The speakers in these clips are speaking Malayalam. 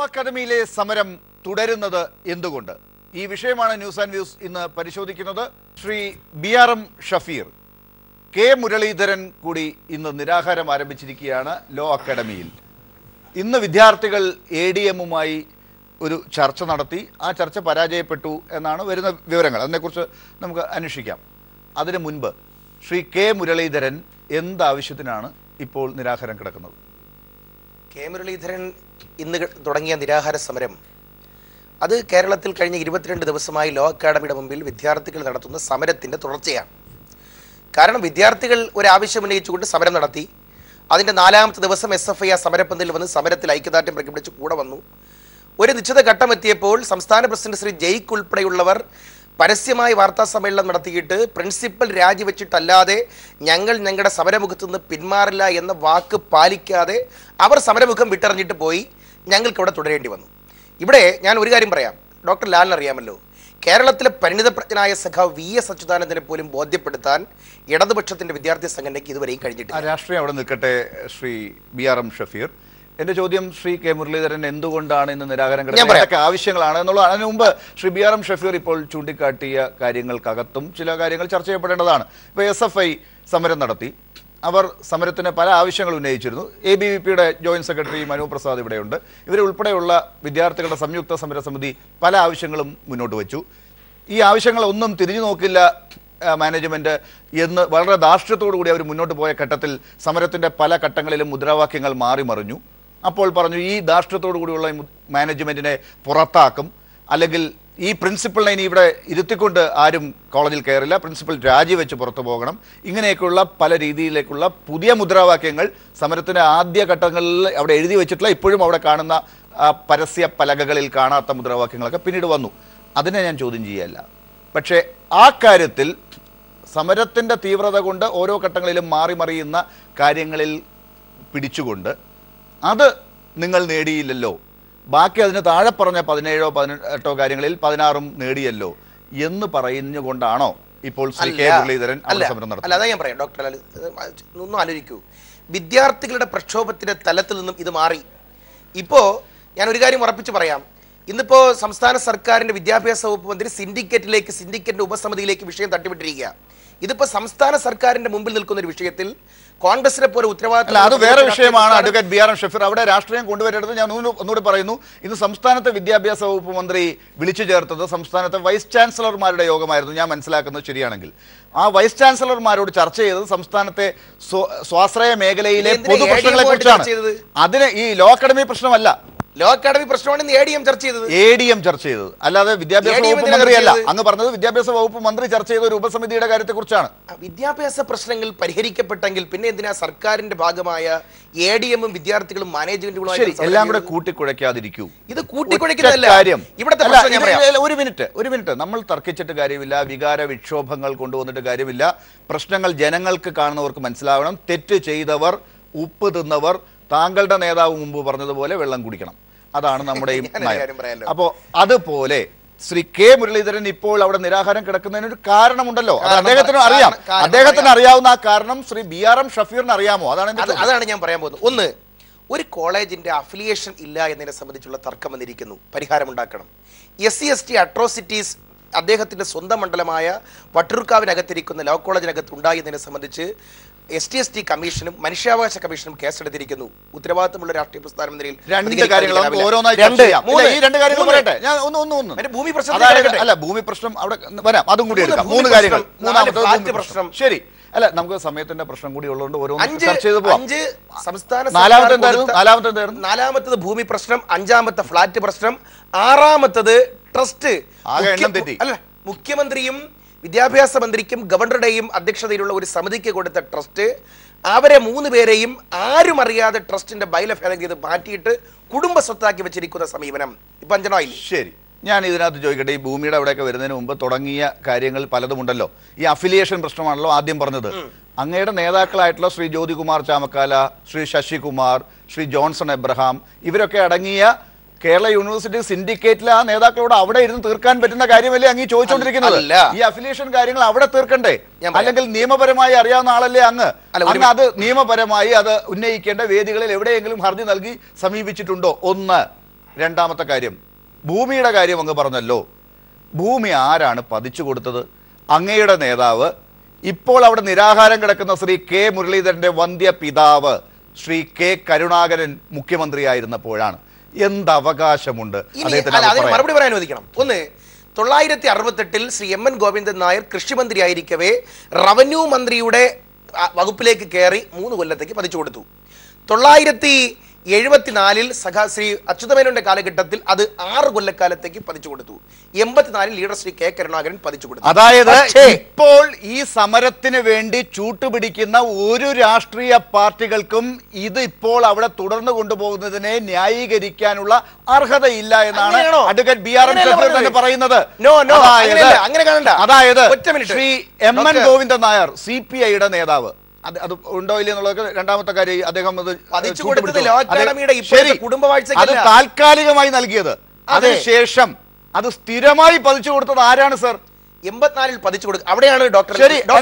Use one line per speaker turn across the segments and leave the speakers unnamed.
അക്കാദമിയിലെ സമരം തുടരുന്നത് എന്തുകൊണ്ട്? ഈ വിഷയമാണ് ന്യൂസ് ആൻഡ് വ്യൂസ് ഇന്ന് പരിശോധിക്കുന്നത്. ശ്രീ BRM ഷഫീർ, കെ മുരളീധരൻ കൂടി ഇന്ന് നിരാഹാരം ആരംഭിച്ചിരിക്കുകയാണ് ലോ അക്കാദമിയിൽ. ഇന്ന് വിദ്യാർത്ഥികൾ ADMുമായി ഒരു ചർച്ച നടത്തി. ആ ചർച്ച പരാജയപ്പെട്ടു എന്നാണ് വരുന്ന വിവരങ്ങൾ. അതിനെക്കുറിച്ച് നമുക്ക് അന്വേഷിക്കാം. അതിനു മുൻപ് ശ്രീ കെ മുരളീധരൻ എന്താവശ്യത്തിനാണ് ഇപ്പോൾ നിരാഹാരം കിടക്കുന്നത്?
കെ മുരളീധരൻ ഇന്ന് തുടങ്ങിയ നിരാഹാര സമരം അത് കേരളത്തിൽ കഴിഞ്ഞ 22 ദിവസമായി ലോ അക്കാദമിയുടെ മുമ്പിൽ വിദ്യാർത്ഥികൾ നടത്തുന്ന സമരത്തിൻ്റെ തുടർച്ചയാണ്. കാരണം വിദ്യാർത്ഥികൾ ഒരാവശ്യം ഉന്നയിച്ചുകൊണ്ട് സമരം നടത്തി. അതിൻ്റെ 4ാമത്തെ ദിവസം SFI ആ സമരപ്പന്തലിൽ വന്ന് സമരത്തിൽ ഐക്യദാർഢ്യം പ്രഖ്യാപിച്ച് കൂടെ വന്നു. ഒരു നിശ്ചിത ഘട്ടം എത്തിയപ്പോൾ സംസ്ഥാന പ്രസിഡന്റ് ശ്രീ ജയ്ക്ക് ഉൾപ്പെടെയുള്ളവർ പരസ്യമായി വാർത്താ സമ്മേളനം നടത്തിയിട്ട് പ്രിൻസിപ്പൽ രാജിവെച്ചിട്ടല്ലാതെ ഞങ്ങളുടെ സമരമുഖത്തു നിന്ന് പിന്മാറില്ല എന്ന വാക്ക് പാലിക്കാതെ അവർ സമരമുഖം വിട്ടെറിഞ്ഞിട്ട് പോയി. ഞങ്ങൾക്കിവിടെ തുടരേണ്ടി വന്നു. ഇവിടെ ഞാൻ ഒരു കാര്യം പറയാം. ഡോക്ടർ ലാലിന് അറിയാമല്ലോ, കേരളത്തിലെ പരിണിതപ്രജ്ഞനായ സഖാവ് VS അച്യുതാനന്ദനെ പോലും ബോധ്യപ്പെടുത്താൻ ഇടതുപക്ഷത്തിന്റെ വിദ്യാർത്ഥി സംഘടനയ്ക്ക് ഇതുവരെയും കഴിഞ്ഞിട്ടില്ല.
രാഷ്ട്രീയം അവിടെ നിൽക്കട്ടെ. ശ്രീ BRM ഷഫീർ, എന്റെ ചോദ്യം ശ്രീ കെ മുരളീധരൻ എന്തുകൊണ്ടാണ് ഇന്ന് നിരാഹാരം കിടക്കുന്നത്, ആവശ്യങ്ങളാണ് എന്നുള്ളതാണ്. അതിനു മുമ്പ് ശ്രീ BRM ഷഫീർ ഇപ്പോൾ ചൂണ്ടിക്കാട്ടിയ കാര്യങ്ങൾക്കകത്തും ചില കാര്യങ്ങൾ ചർച്ച ചെയ്യപ്പെടേണ്ടതാണ്. ഇപ്പോൾ SFI സമരം നടത്തി. അവർ സമരത്തിന് പല ആവശ്യങ്ങൾ ഉന്നയിച്ചിരുന്നു. ABVPയുടെ ജോയിന്റ് സെക്രട്ടറി മനു പ്രസാദ് ഇവിടെയുണ്ട്. ഇവരുൾപ്പെടെയുള്ള വിദ്യാർത്ഥികളുടെ സംയുക്ത സമരസമിതി പല ആവശ്യങ്ങളും മുന്നോട്ട് വെച്ചു. ഈ ആവശ്യങ്ങളൊന്നും തിരിഞ്ഞു നോക്കില്ല മാനേജ്മെന്റ് എന്ന് വളരെ ധാർഷ്ട്യത്തോടു കൂടി അവർ മുന്നോട്ട് പോയ ഘട്ടത്തിൽ സമരത്തിന്റെ പല ഘട്ടങ്ങളിലും മുദ്രാവാക്യങ്ങൾ മാറി മറിഞ്ഞു. അപ്പോൾ പറഞ്ഞു, ഈ ധാർഷ്ട്യത്തോടു കൂടിയുള്ള മാനേജ്മെന്റിനെ പുറത്താക്കും, അല്ലെങ്കിൽ ഈ പ്രിൻസിപ്പളിനെ ഇനി ഇവിടെ ഇരുത്തിക്കൊണ്ട് ആരും കോളേജിൽ കയറില്ല, പ്രിൻസിപ്പൽ രാജിവെച്ച് പുറത്തു പോകണം. ഇങ്ങനെയൊക്കെയുള്ള പല രീതിയിലേക്കുള്ള പുതിയ മുദ്രാവാക്യങ്ങൾ സമരത്തിന്റെ ആദ്യ ഘട്ടങ്ങളിൽ അവിടെ എഴുതി വെച്ചിട്ടുള്ള, ഇപ്പോഴും അവിടെ കാണുന്ന പരസ്യ പലകകളിൽ കാണാത്ത മുദ്രാവാക്യങ്ങളൊക്കെ പിന്നീട് വന്നു. അതിനെ ഞാൻ ചോദ്യം ചെയ്യല്ല. പക്ഷേ ആ കാര്യത്തിൽ സമരത്തിന്റെ തീവ്രത കൊണ്ട് ഓരോ ഘട്ടങ്ങളിലും മാറി മറിയുന്ന കാര്യങ്ങളിൽ പിടിച്ചുകൊണ്ട് അത് നിങ്ങൾ നേടിയില്ലല്ലോ, ബാക്കി അതിന് താഴെ പറഞ്ഞ 17ഓ 18ഓ കാര്യങ്ങളിൽ 16ഉം നേടിയല്ലോ എന്ന് പറയുന്നുകൊണ്ടാണോ ഇപ്പോൾ ശ്രീ കെ മുരളീധരൻ സമരം നടത്തുന്നത്?
അല്ല, അതാ ഞാൻ പറയാം. ഡോക്ടർ ഒന്നും ആലോചിക്കൂ. വിദ്യാർത്ഥികളുടെ പ്രക്ഷോഭത്തിന്റെ തലത്തിൽ നിന്നും ഇത് മാറി. ഇപ്പോൾ ഞാൻ ഒരു കാര്യം ഉറപ്പിച്ച് പറയാം. ഇന്നിപ്പോൾ സംസ്ഥാന സർക്കാരിന്റെ വിദ്യാഭ്യാസ വകുപ്പ് മന്ത്രി സിൻഡിക്കേറ്റിന്റെ ഉപസമിതിയിലേക്ക് വിഷയം തട്ടിവിട്ടിരിക്കുക. ഇതിപ്പോ സംസ്ഥാന സർക്കാരിന്റെ മുമ്പിൽ നിൽക്കുന്ന ഒരു വിഷയത്തിൽ കോൺഗ്രസിനെ പോലെ ഉത്തരവാദിത്തം,
അത് വേറെ വിഷയമാണ്. അഡ്വക്കേറ്റ് BRM ഷഫീർ, അവിടെ രാഷ്ട്രീയം കൊണ്ടുവരരുത്. ഞാൻ ഒന്നുകൂടി പറയുന്നു, ഇന്ന് സംസ്ഥാനത്തെ വിദ്യാഭ്യാസ വകുപ്പ് മന്ത്രി വിളിച്ചു ചേർത്തത് സംസ്ഥാനത്തെ വൈസ് ചാൻസലർമാരുടെ യോഗമായിരുന്നു, ഞാൻ മനസ്സിലാക്കുന്നത് ശരിയാണെങ്കിൽ. ആ വൈസ് ചാൻസലർമാരോട് ചർച്ച ചെയ്തത് സംസ്ഥാനത്തെ സ്വാശ്രയ മേഖലയിലെ പൊതുപ്രശ്നങ്ങളെ കുറിച്ചാണ്. അതിന് ഈ ലോ അക്കാദമി പ്രശ്നമല്ല.
ലോ അക്കാദമി പ്രശ്നമാണ് ADM ചർച്ച ചെയ്തത്, അല്ലാതെ വിദ്യാഭ്യാസ വകുപ്പ് മന്ത്രിയല്ല. അങ്ങ് പറഞ്ഞത് വിദ്യാഭ്യാസ വകുപ്പ് മന്ത്രി ചർച്ച ചെയ്ത ഒരു ഉപസമിതിയുടെ കാര്യത്തെ കുറിച്ചാണ്. വിദ്യാഭ്യാസ പ്രശ്നങ്ങൾ പരിഹരിക്കപ്പെട്ടെങ്കിൽ പിന്നെ എന്തിനാ സർക്കാരിന്റെ ഭാഗമായ ADMും വിദ്യാർത്ഥികളും മാനേജ്മെന്റുകളും
എല്ലാം കൂടെ കൂട്ടിക്കുഴയ്ക്കാതിരിക്കൂ.
ഇത് കൂട്ടിക്കുഴയ്ക്കുന്നതല്ല കാര്യം.
ഒരു മിനിറ്റ് നമ്മൾ തർക്കിച്ചിട്ട് കാര്യമില്ല. വികാര വിക്ഷോഭങ്ങൾ കൊണ്ടുവന്നിട്ട് കാര്യമില്ല. പ്രശ്നങ്ങൾ ജനങ്ങൾക്ക് കാണുന്നവർക്ക് മനസ്സിലാവണം. തെറ്റ് ചെയ്തവർ, ഉപ്പ് തിന്നവർ, താങ്കളുടെ നേതാവ് മുമ്പ് പറഞ്ഞതുപോലെ വെള്ളം കുടിക്കണം. അതാണ് നമ്മുടെയും നയം. അപ്പോൾ അതുപോലെ ശ്രീ കെ മുരളീധരൻ ഇപ്പോൾ അവിടെ നിരാഹാരം കിടക്കുന്നതിന് ഒരു കാരണമുണ്ടല്ലോ. അദ്ദേഹത്തിന് അറിയാം. അദ്ദേഹത്തിന് അറിയാവുന്ന ആ കാരണം ശ്രീ BRM ഷഫീറിന് അറിയാമോ?
അതാണ് ഞാൻ പറയാൻ പോകുന്നത്. ഒന്ന്, ഒരു കോളേജിന്റെ അഫിലിയേഷൻ ഇല്ല എന്നതിനെ സംബന്ധിച്ചുള്ള തർക്കം വന്നിരിക്കുന്നു. പരിഹാരമുണ്ടാക്കണം. SC/ST അട്രോസിറ്റീസ് അദ്ദേഹത്തിന്റെ സ്വന്തം മണ്ഡലമായ വട്ടിയൂർക്കാവിനകത്തിരിക്കുന്ന ലോ കോളേജിനകത്ത് ഉണ്ടായതിനെ സംബന്ധിച്ച് ST/ST കമ്മീഷനും മനുഷ്യാവകാശ കമ്മീഷനും കേസെടുത്തിരിക്കുന്നു. ഉത്തരവാദിത്തമുള്ള രാഷ്ട്രീയ പ്രസ്ഥാനം എന്ന നിലയിൽ ഭൂമി
പ്രശ്നം അവിടെ വരാം. അതും കൂടി എടുക്കാം. 3 കാര്യങ്ങൾ. പ്രശ്നം ശരി അല്ല, നമുക്ക് സമയത്തിന്റെ പ്രശ്നം കൂടി ഉള്ളതുകൊണ്ട് ഓരോന്നും ചർച്ച ചെയ്ത് പോകാം.
നാലാമത്തത് ഭൂമി പ്രശ്നം, 5ാമത്തെ ഫ്ലാറ്റ് പ്രശ്നം, 6ാമത്തത് ട്രസ്റ്റ്. അല്ല, മുഖ്യമന്ത്രിയും വിദ്യാഭ്യാസ മന്ത്രിക്കും ഗവർണറുടെയും അധ്യക്ഷതയിലുള്ള ഒരു സമിതിക്ക് കൊടുത്ത ട്രസ്റ്റ്, അവരെ 3 പേരെയും ആരും അറിയാതെ ട്രസ്റ്റിന്റെ ബൈല ഭേദഗതി ചെയ്ത് മാറ്റിയിട്ട് കുടുംബ സ്വത്താക്കി വെച്ചിരിക്കുന്ന സമീപനം ഇപ്പൊ 5
ശരി, ഞാൻ ഇതിനകത്ത് ചോദിക്കട്ടെ. ഈ ഭൂമിയുടെ അവിടെയൊക്കെ വരുന്നതിന് മുമ്പ് തുടങ്ങിയ കാര്യങ്ങൾ പലതുമുണ്ടല്ലോ. ഈ അഫിലിയേഷൻ പ്രശ്നമാണല്ലോ ആദ്യം പറഞ്ഞത്. അങ്ങയുടെ നേതാക്കളായിട്ടുള്ള ശ്രീ ജ്യോതികുമാർ ചാമക്കാല, ശ്രീ ശശികുമാർ, ശ്രീ ജോൺസൺ എബ്രഹാം, ഇവരൊക്കെ അടങ്ങിയ കേരള യൂണിവേഴ്സിറ്റി സിൻഡിക്കേറ്റിലെ ആ നേതാക്കളോട് അവിടെ ഇരുന്ന് തീർക്കാൻ പറ്റുന്ന കാര്യമല്ലേ അങ്ങ് ചോദിച്ചുകൊണ്ടിരിക്കുന്നത്? ഈ അഫിലിയേഷൻ കാര്യങ്ങൾ അവിടെ തീർക്കണ്ടേ? അല്ലെങ്കിൽ നിയമപരമായി അറിയാവുന്ന ആളല്ലേ അങ്ങ്? അത് നിയമപരമായി അത് ഉന്നയിക്കേണ്ട വേദികളിൽ എവിടെയെങ്കിലും ഹർജി നൽകി സമീപിച്ചിട്ടുണ്ടോ? ഒന്ന്. രണ്ടാമത്തെ കാര്യം, ഭൂമിയുടെ കാര്യം അങ്ങ് പറഞ്ഞല്ലോ. ഭൂമി ആരാണ് പതിച്ചു കൊടുത്തത്? അങ്ങയുടെ നേതാവ്, ഇപ്പോൾ അവിടെ നിരാഹാരം കിടക്കുന്ന ശ്രീ കെ മുരളീധരന്റെ വന്ധ്യ പിതാവ് ശ്രീ കെ കരുണാകരൻ മുഖ്യമന്ത്രിയായിരുന്നപ്പോഴാണ്. എന്ത് അവകാശമുണ്ട്
അതിന് മറുപടി പറയാൻ അനുവദിക്കണം. ഒന്ന്, 968 ശ്രീ എം.എൻ. ഗോവിന്ദൻ നായർ കൃഷിമന്ത്രിയായിരിക്കവേ റവന്യൂ മന്ത്രിയുടെ വകുപ്പിലേക്ക് കയറി 3 കൊല്ലത്തേക്ക് പതിച്ചു കൊടുത്തു. 974 ശ്രീ അച്യുതമേനോന്റെ കാലഘട്ടത്തിൽ അത് 6 കൊല്ലക്കാലത്തേക്ക് പതിച്ചു കൊടുത്തു. 84 ലീഡർ ശ്രീ കെ കരുണാകരൻ പതിച്ചു കൊടുത്തു.
അതായത് ഇപ്പോൾ ഈ സമരത്തിന് വേണ്ടി ചൂട്ടുപിടിക്കുന്ന ഒരു രാഷ്ട്രീയ പാർട്ടികൾക്കും ഇത് ഇപ്പോൾ അവിടെ തുടർന്നു കൊണ്ടുപോകുന്നതിനെ ന്യായീകരിക്കാനുള്ള അർഹതയില്ല എന്നാണ് അഡ്വക്കേറ്റ് ബി.ആർ.എം. ഷഫീർ തന്നെ പറയുന്നത്. അതായത് ശ്രീ എം.എൻ. ഗോവിന്ദൻ നായർ CPIയുടെ നേതാവ്, അത് ഉണ്ടോ ഇല്ല എന്നുള്ളത് രണ്ടാമത്തെ കാര്യം. അദ്ദേഹം അത് താൽക്കാലികമായി നൽകിയത്, അതിനുശേഷം അത് സ്ഥിരമായി പതിച്ചു കൊടുത്തത് ആരാണ് സർ?
84 പതിച്ചു കൊടുക്കും. അവിടെയാണ് ഡോക്ടർ.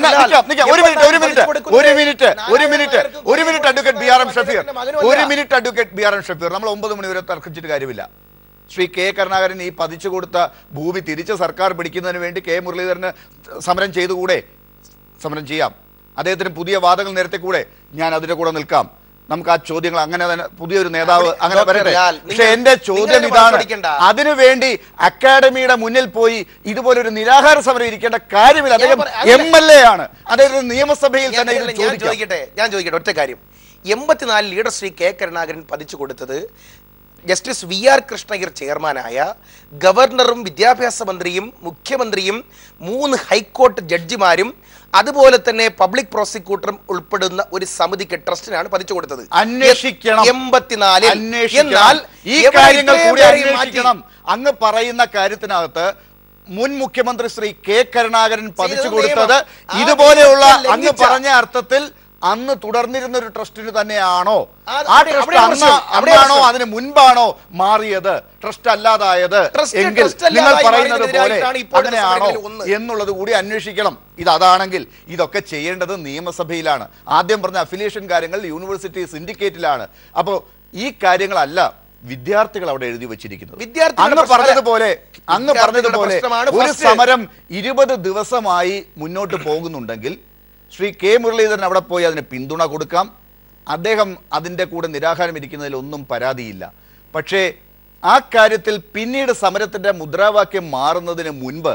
ഒരു minute advocate B R M. Shafeer, advocate B R M. Shafeer, നമ്മൾ 9 മണി വരെ തർക്കിച്ചിട്ട് കാര്യമില്ല. ശ്രീ കെ കരുണാകരൻ ഈ പതിച്ചു കൊടുത്ത ഭൂമി തിരിച്ച് സർക്കാർ പിടിക്കുന്നതിന് വേണ്ടി കെ മുരളീധരന് സമരം ചെയ്തുകൂടെ? സമരം ചെയ്യാം. അദ്ദേഹത്തിന് പുതിയ വാദങ്ങൾ നേരത്തെ കൂടെ, ഞാൻ അതിന്റെ കൂടെ നിൽക്കാം. നമുക്ക് ആ ചോദ്യങ്ങൾ അങ്ങനെ തന്നെ പുതിയൊരു നേതാവ് അങ്ങനെ വരട്ടെ. പക്ഷെ എന്റെ ചോദ്യം ഇതാണ്, അതിനുവേണ്ടി അക്കാഡമിയുടെ മുന്നിൽ പോയി ഇതുപോലൊരു നിരാഹാര സമരം ഇരിക്കേണ്ട കാര്യമില്ല. അദ്ദേഹം MLA ആണ്, അദ്ദേഹം നിയമസഭയിൽ തന്നെ
ഞാൻ ചോദിക്കട്ടെ ഒറ്റ കാര്യം. 84 ലീഡർ ശ്രീ കെ കരുണാകരൻ പതിച്ചു കൊടുത്തത് ജസ്റ്റിസ് VR കൃഷ്ണയ്യർ ചെയർമാനായ ഗവർണറും വിദ്യാഭ്യാസ മന്ത്രിയും മുഖ്യമന്ത്രിയും 3 ഹൈക്കോടതി ജഡ്ജിമാരും അതുപോലെ തന്നെ പബ്ലിക് പ്രോസിക്യൂട്ടറും ഉൾപ്പെടുന്ന ഒരു സമിതിക്ക്, ട്രസ്റ്റിനാണ് പതിച്ചു കൊടുത്തത്.
അന്വേഷിക്കണം.
84.
എന്നാൽ ഈ കാര്യങ്ങൾ കൂടി അന്വേഷിക്കണം. അങ്ങ് പറയുന്ന കാര്യത്തിനകത്ത് മുൻ മുഖ്യമന്ത്രി ശ്രീ കെ കരുണാകരൻ പതിച്ചു കൊടുത്തത് ഇതുപോലെയുള്ള അങ്ങ് പറഞ്ഞ അർത്ഥത്തിൽ അന്ന് തുടർന്നിരുന്ന ഒരു ട്രസ്റ്റിന് തന്നെയാണോ? ആ ട്രസ്റ്റ് അന്നാണോ അതിന് മുൻപാണോ മാറിയത്, ട്രസ്റ്റ് അല്ലാതായത്? എങ്കിൽ നിങ്ങൾ പറയുന്നത് പോലെ അങ്ങനെയാണോ എന്നുള്ളത് കൂടി അന്വേഷിക്കണം. അതാണെങ്കിൽ ഇതൊക്കെ ചെയ്യേണ്ടത് നിയമസഭയിലാണ്. ആദ്യം പറഞ്ഞ അഫിലിയേഷൻ കാര്യങ്ങൾ യൂണിവേഴ്സിറ്റി സിൻഡിക്കേറ്റിലാണ്. അപ്പോൾ ഈ കാര്യങ്ങളല്ല വിദ്യാർത്ഥികൾ അവിടെ എഴുതി വെച്ചിരിക്കുന്നത്. അങ്ങ് പറഞ്ഞതുപോലെ ഒരു സമരം 20 ദിവസമായി മുന്നോട്ട് പോകുന്നുണ്ടെങ്കിൽ ശ്രീ കെ മുരളീധരൻ അവിടെ പോയി അതിന് പിന്തുണ കൊടുക്കാം. അദ്ദേഹം അതിൻ്റെ കൂടെ നിരാഹാരം ഇരിക്കുന്നതിൽ ഒന്നും പരാതിയില്ല. പക്ഷേ ആ കാര്യത്തിൽ പിന്നീട് സമരത്തിന്റെ മുദ്രാവാക്യം മാറുന്നതിന് മുൻപ്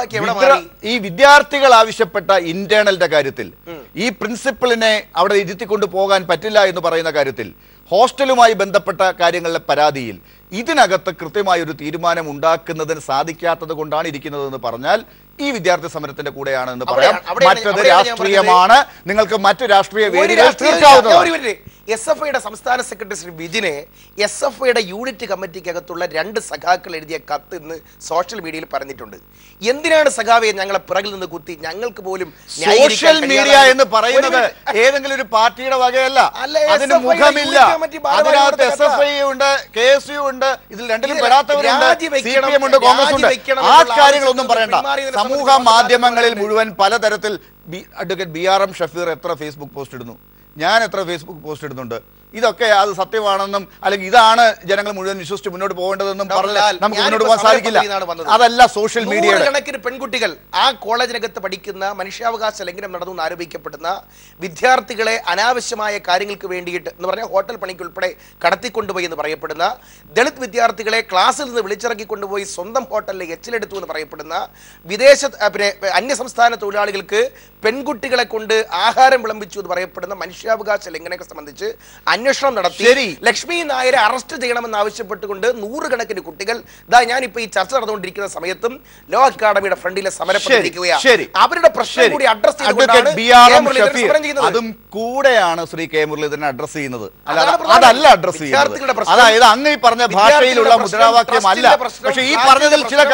ഈ വിദ്യാർത്ഥികൾ ആവശ്യപ്പെട്ട ഇന്റേണലിന്റെ കാര്യത്തിൽ, ഈ പ്രിൻസിപ്പലിനെ അവിടെ ഇരുത്തിക്കൊണ്ട് പോകാൻ പറ്റില്ല എന്ന് പറയുന്ന കാര്യത്തിൽ, ഹോസ്റ്റലുമായി ബന്ധപ്പെട്ട കാര്യങ്ങളിലെ പരാതിയിൽ ഇതിനകത്ത് കൃത്യമായ ഒരു തീരുമാനം ഉണ്ടാക്കുന്നതിന് സാധിക്കാത്തത് കൊണ്ടാണ് ഇരിക്കുന്നതെന്ന് പറഞ്ഞാൽ ഈ വിദ്യാർത്ഥി സമരത്തിന്റെ കൂടെയാണ് എന്ന് പറയാം. മറ്റത് രാഷ്ട്രീയമാണ്. നിങ്ങൾക്ക് മറ്റു രാഷ്ട്രീയ വേദികൾ തീർക്കാവുന്നതാണ്.
SFIയുടെ സംസ്ഥാന സെക്രട്ടറി ശ്രീ ബിജിനെ SFIയുടെ യൂണിറ്റ് കമ്മിറ്റിക്കകത്തുള്ള 2 സഖാക്കൾ എഴുതിയ കത്ത് ഇന്ന് സോഷ്യൽ മീഡിയയിൽ പറഞ്ഞിട്ടുണ്ട്. എന്തിനാണ് സഖാവെ ഞങ്ങളെ പിറകിൽ നിന്ന് കുത്തി? ഞങ്ങൾക്ക് പോലും
സോഷ്യൽ മീഡിയ എന്ന് പറയുന്നത് ഏതെങ്കിലും ഒരു പാർട്ടിയുടെ വകയല്ല, അതിന് മുഖമില്ല. അതിനകത്ത് SFI ഉണ്ട്, KSU ഉണ്ട്, ഇതിൽ രണ്ടിലും പെടാത്തവരുണ്ട്, CPM ഉണ്ട്, കോൺഗ്രസ് ഉണ്ട്. ആ കാര്യങ്ങളൊന്നും പറയണ്ട. സമൂഹ മാധ്യമങ്ങളിൽ മുഴുവൻ പലതരത്തിൽ അഡ്വക്കേറ്റ് ബി.ആർ.എം. ഷഫീർ എത്ര ഫേസ്ബുക്ക് പോസ്റ്റ് ഇടുന്നു, ഞാൻ എത്ര ഫേസ്ബുക്ക് പോസ്റ്റ് ഇടുന്നുണ്ട്. ഇതൊക്കെ അത് സത്യമാണെന്നും അല്ലെങ്കിൽ ഇതാണ് ജനങ്ങൾ മുഴുവൻ വിശ്വസിച്ച് മുന്നോട്ട് പോകേണ്ടതെന്നും പറഞ്ഞാൽ നമുക്ക് മുന്നോട്ട് പോകാൻ സാധിക്കില്ല. അതല്ല സോഷ്യൽ മീഡിയ.
കണക്കിന് പെൺകുട്ടികൾ ആ കോളേജിനകത്ത് പഠിക്കുന്ന, മനുഷ്യാവകാശ ലംഘനം നടന്നു ആരോപിക്കപ്പെടുന്ന വിദ്യാർത്ഥികളെ അനാവശ്യമായ കാര്യങ്ങൾക്ക് വേണ്ടിയിട്ട് എന്ന് പറഞ്ഞാൽ ഹോട്ടൽ പണിക്ക് ഉൾപ്പെടെ കടത്തിക്കൊണ്ടുപോയി എന്ന് പറയപ്പെടുന്ന ദളിത് വിദ്യാർത്ഥികളെ ക്ലാസ്സിൽ നിന്ന് വിളിച്ചിറക്കിക്കൊണ്ടുപോയി സ്വന്തം ഹോട്ടലിൽ എച്ചിലെടുത്തു എന്ന് പറയപ്പെടുന്ന വിദേശ അന്യസംസ്ഥാന തൊഴിലാളികൾക്ക് പെൺകുട്ടികളെ കൊണ്ട് ആഹാരം വിളമ്പിച്ചു എന്ന് പറയപ്പെടുന്ന മനുഷ്യാവകാശ ലംഘനത്തെ സംബന്ധിച്ച് അന്വേഷണം നടത്തി ലക്ഷ്മി നായരെ അറസ്റ്റ് ചെയ്യണമെന്ന് ആവശ്യപ്പെട്ടുകൊണ്ട് 100 കണക്കിന് കുട്ടികൾ ഞാനിപ്പോ ഈ ചർച്ച നടന്നുകൊണ്ടിരിക്കുന്ന സമയത്തും ലോ അക്കാഡമിയുടെ ഫ്രണ്ടിലെ സമരപ്പെട്ടിരിക്കുകയാണ്. അവരുടെ പ്രശ്നം കൂടി അഡ്രസ്
ചെയ്തുകൊണ്ടാണ് അതും കൂടെയാണ് ശ്രീ കെ മുരളീധരൻ അഡ്രസ് ചെയ്യുന്നത്. അതല്ല അഡ്രസ് ചെയ്യുന്നത്. അതായത് അങ്ങ് ഈ പറഞ്ഞ ഭാഷയിലുള്ള മുദ്രാവാക്യം അല്ല. പക്ഷെ ഈ പറഞ്ഞതിൽ ചില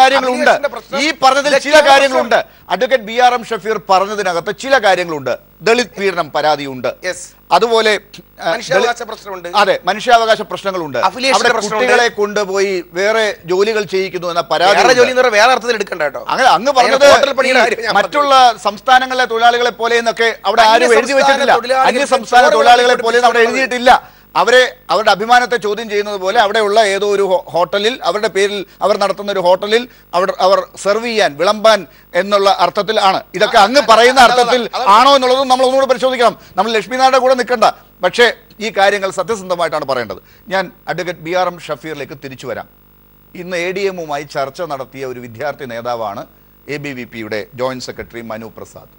കാര്യങ്ങളുണ്ട്. Advocate B R M. ഷഫീർ പറഞ്ഞതിനകത്ത് ചില കാര്യങ്ങളുണ്ട്. ദളിത് പീഡനം പരാതിയുണ്ട്, അതുപോലെ അതെ മനുഷ്യാവകാശ പ്രശ്നങ്ങളുണ്ട്. അവിടെ കുട്ടികളെ കൊണ്ടുപോയി വേറെ ജോലികൾ ചെയ്യിക്കുന്നു എന്ന പരാതി. അങ്ങനെ അങ്ങ് പറഞ്ഞത് മറ്റുള്ള സംസ്ഥാനങ്ങളിലെ തൊഴിലാളികളെ പോലെ എന്നൊക്കെ അവിടെ ആരും എഴുതി വെച്ചിട്ടില്ല. അന്യ സംസ്ഥാന തൊഴിലാളികളെ പോലെ അവിടെ എഴുതിയിട്ടില്ല. അവരുടെ അഭിമാനത്തെ ചോദ്യം ചെയ്യുന്നത് പോലെ അവിടെയുള്ള ഏതോ ഒരു ഹോട്ടലിൽ അവരുടെ പേരിൽ അവർ നടത്തുന്ന ഒരു ഹോട്ടലിൽ അവർ സെർവ് ചെയ്യാൻ വിളമ്പാൻ എന്നുള്ള അർത്ഥത്തിൽ ആണ് ഇതൊക്കെ അങ്ങ് പറയുന്ന അർത്ഥത്തിൽ ആണോ എന്നുള്ളതും നമ്മൾ ഒന്നുകൂടെ പരിശോധിക്കണം. നമ്മൾ ലക്ഷ്മിനാരുടെ കൂടെ നിൽക്കണ്ട. പക്ഷേ ഈ കാര്യങ്ങൾ സത്യസന്ധമായിട്ടാണ് പറയേണ്ടത്. ഞാൻ അഡ്വക്കേറ്റ് BRM ഷഫീറിലേക്ക് തിരിച്ചു വരാം. ഇന്ന് ADM-ഉമായി ചർച്ച നടത്തിയ ഒരു വിദ്യാർത്ഥി നേതാവാണ് ABVP-യുടെ ജോയിന്റ് സെക്രട്ടറി മനു പ്രസാദ്.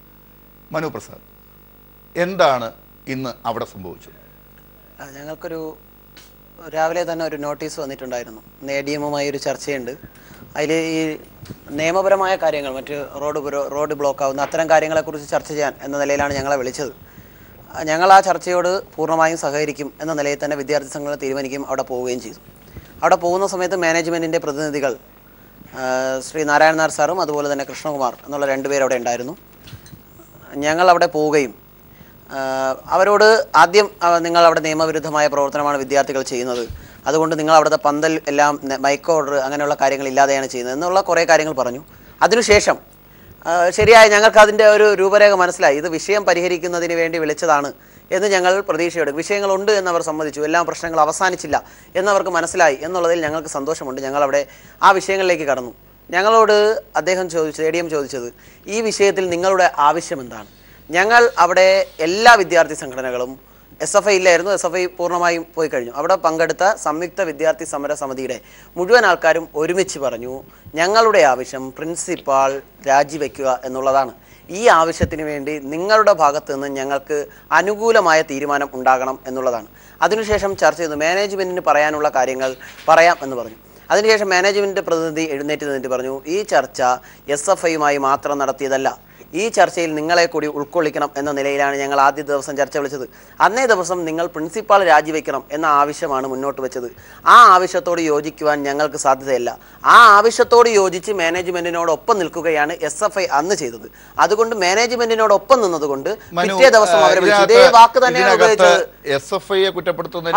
എന്താണ് ഇന്ന് അവിടെ സംഭവിച്ചത്?
ഞങ്ങൾക്കൊരു രാവിലെ തന്നെ ഒരു നോട്ടീസ് വന്നിട്ടുണ്ടായിരുന്നു. ADM-ഉമായി ഒരു ചർച്ചയുണ്ട്. അതിൽ ഈ നിയമപരമായ കാര്യങ്ങൾ, മറ്റ് റോഡ് ബ്ലോക്ക് ആവുന്ന അത്തരം കാര്യങ്ങളെക്കുറിച്ച് ചർച്ച ചെയ്യാൻ എന്ന നിലയിലാണ് ഞങ്ങളെ വിളിച്ചത്. ഞങ്ങൾ ആ ചർച്ചയോട് പൂർണ്ണമായും സഹകരിക്കും എന്ന നിലയിൽ തന്നെ വിദ്യാർത്ഥി സംഘടന തീരുമാനിക്കും അവിടെ പോവുകയും ചെയ്തു. അവിടെ പോകുന്ന സമയത്ത് മാനേജ്മെൻറ്റിൻ്റെ പ്രതിനിധികൾ ശ്രീ നാരായണ നായർ സാറും അതുപോലെ തന്നെ കൃഷ്ണകുമാർ എന്നുള്ള രണ്ടുപേരും അവിടെ ഉണ്ടായിരുന്നു. ഞങ്ങൾ അവിടെ പോവുകയും അവരോട് ആദ്യം നിങ്ങൾ അവിടെ നിയമവിരുദ്ധമായ പ്രവർത്തനമാണ് വിദ്യാർത്ഥികൾ ചെയ്യുന്നത്, അതുകൊണ്ട് നിങ്ങൾ അവിടുത്തെ പന്തൽ എല്ലാം മൈക്ക് ഓർഡർ അങ്ങനെയുള്ള കാര്യങ്ങൾ ഇല്ലാതെയാണ് ചെയ്യുന്നത് എന്നുള്ള കുറേ കാര്യങ്ങൾ പറഞ്ഞു. അതിനുശേഷം ശരിയായ ഞങ്ങൾക്ക് അതിൻ്റെ ഒരു രൂപരേഖ മനസ്സിലായി. ഇത് വിഷയം പരിഹരിക്കുന്നതിന് വേണ്ടി വിളിച്ചതാണ് എന്ന് ഞങ്ങൾ പ്രതീക്ഷയോടെ, വിഷയങ്ങളുണ്ട് എന്നവർ സമ്മതിച്ചു, എല്ലാ പ്രശ്നങ്ങളും അവസാനിച്ചില്ല എന്നവർക്ക് മനസ്സിലായി എന്നുള്ളതിൽ ഞങ്ങൾക്ക് സന്തോഷമുണ്ട്. ഞങ്ങളവിടെ ആ വിഷയങ്ങളിലേക്ക് കടന്നു. ഞങ്ങളോട് അദ്ദേഹം ചോദിച്ചത്, ADM ചോദിച്ചത്, ഈ വിഷയത്തിൽ നിങ്ങളുടെ ആവശ്യം എന്താണ്? ഞങ്ങൾ അവിടെ എല്ലാ വിദ്യാർത്ഥി സംഘടനകളും, SFI ഇല്ലായിരുന്നു, SFI പൂർണ്ണമായും പോയി കഴിഞ്ഞു, അവിടെ പങ്കെടുത്ത സംയുക്ത വിദ്യാർത്ഥി സമര സമിതിയുടെ മുഴുവൻ ആൾക്കാരും ഒരുമിച്ച് പറഞ്ഞു, ഞങ്ങളുടെ ആവശ്യം പ്രിൻസിപ്പാൾ രാജിവെക്കുക എന്നുള്ളതാണ്. ഈ ആവശ്യത്തിന് വേണ്ടി നിങ്ങളുടെ ഭാഗത്തു നിന്ന് ഞങ്ങൾക്ക് അനുകൂലമായ തീരുമാനം ഉണ്ടാകണം എന്നുള്ളതാണ്. അതിനുശേഷം ചർച്ച ചെയ്തു. മാനേജ്മെൻറ്റിന് പറയാനുള്ള കാര്യങ്ങൾ പറയാം എന്ന് പറഞ്ഞു. അതിനുശേഷം മാനേജ്മെൻറ്റ് പ്രതിനിധി എഴുന്നേറ്റ് നിന്നിട്ട് പറഞ്ഞു, ഈ ചർച്ച SFI-യുമായി മാത്രം നടത്തിയതല്ല, ഈ ചർച്ചയിൽ നിങ്ങളെ കൂടി ഉൾക്കൊള്ളിക്കണം എന്ന നിലയിലാണ് ഞങ്ങൾ ആദ്യ ദിവസം ചർച്ച വിളിച്ചത്. അന്നേ ദിവസം നിങ്ങൾ പ്രിൻസിപ്പാൾ രാജിവെക്കണം എന്ന ആവശ്യമാണ് മുന്നോട്ട് വെച്ചത്. ആ ആവശ്യത്തോട് യോജിക്കുവാൻ ഞങ്ങൾക്ക് സാധ്യതയില്ല. ആ ആവശ്യത്തോട് യോജിച്ച് മാനേജ്മെന്റിനോടൊപ്പം നിൽക്കുകയാണ് SFI അന്ന് ചെയ്തത്. അതുകൊണ്ട് മാനേജ്മെന്റിനോടൊപ്പം നിന്നതുകൊണ്ട് പിറ്റേ ദിവസം അവരെ വിളിച്ചു. ഇതേ വാക്ക് തന്നെയാണ് ഉപയോഗിച്ചത്.
SFI-യെ കുറ്റപ്പെടുത്തുന്നതിന്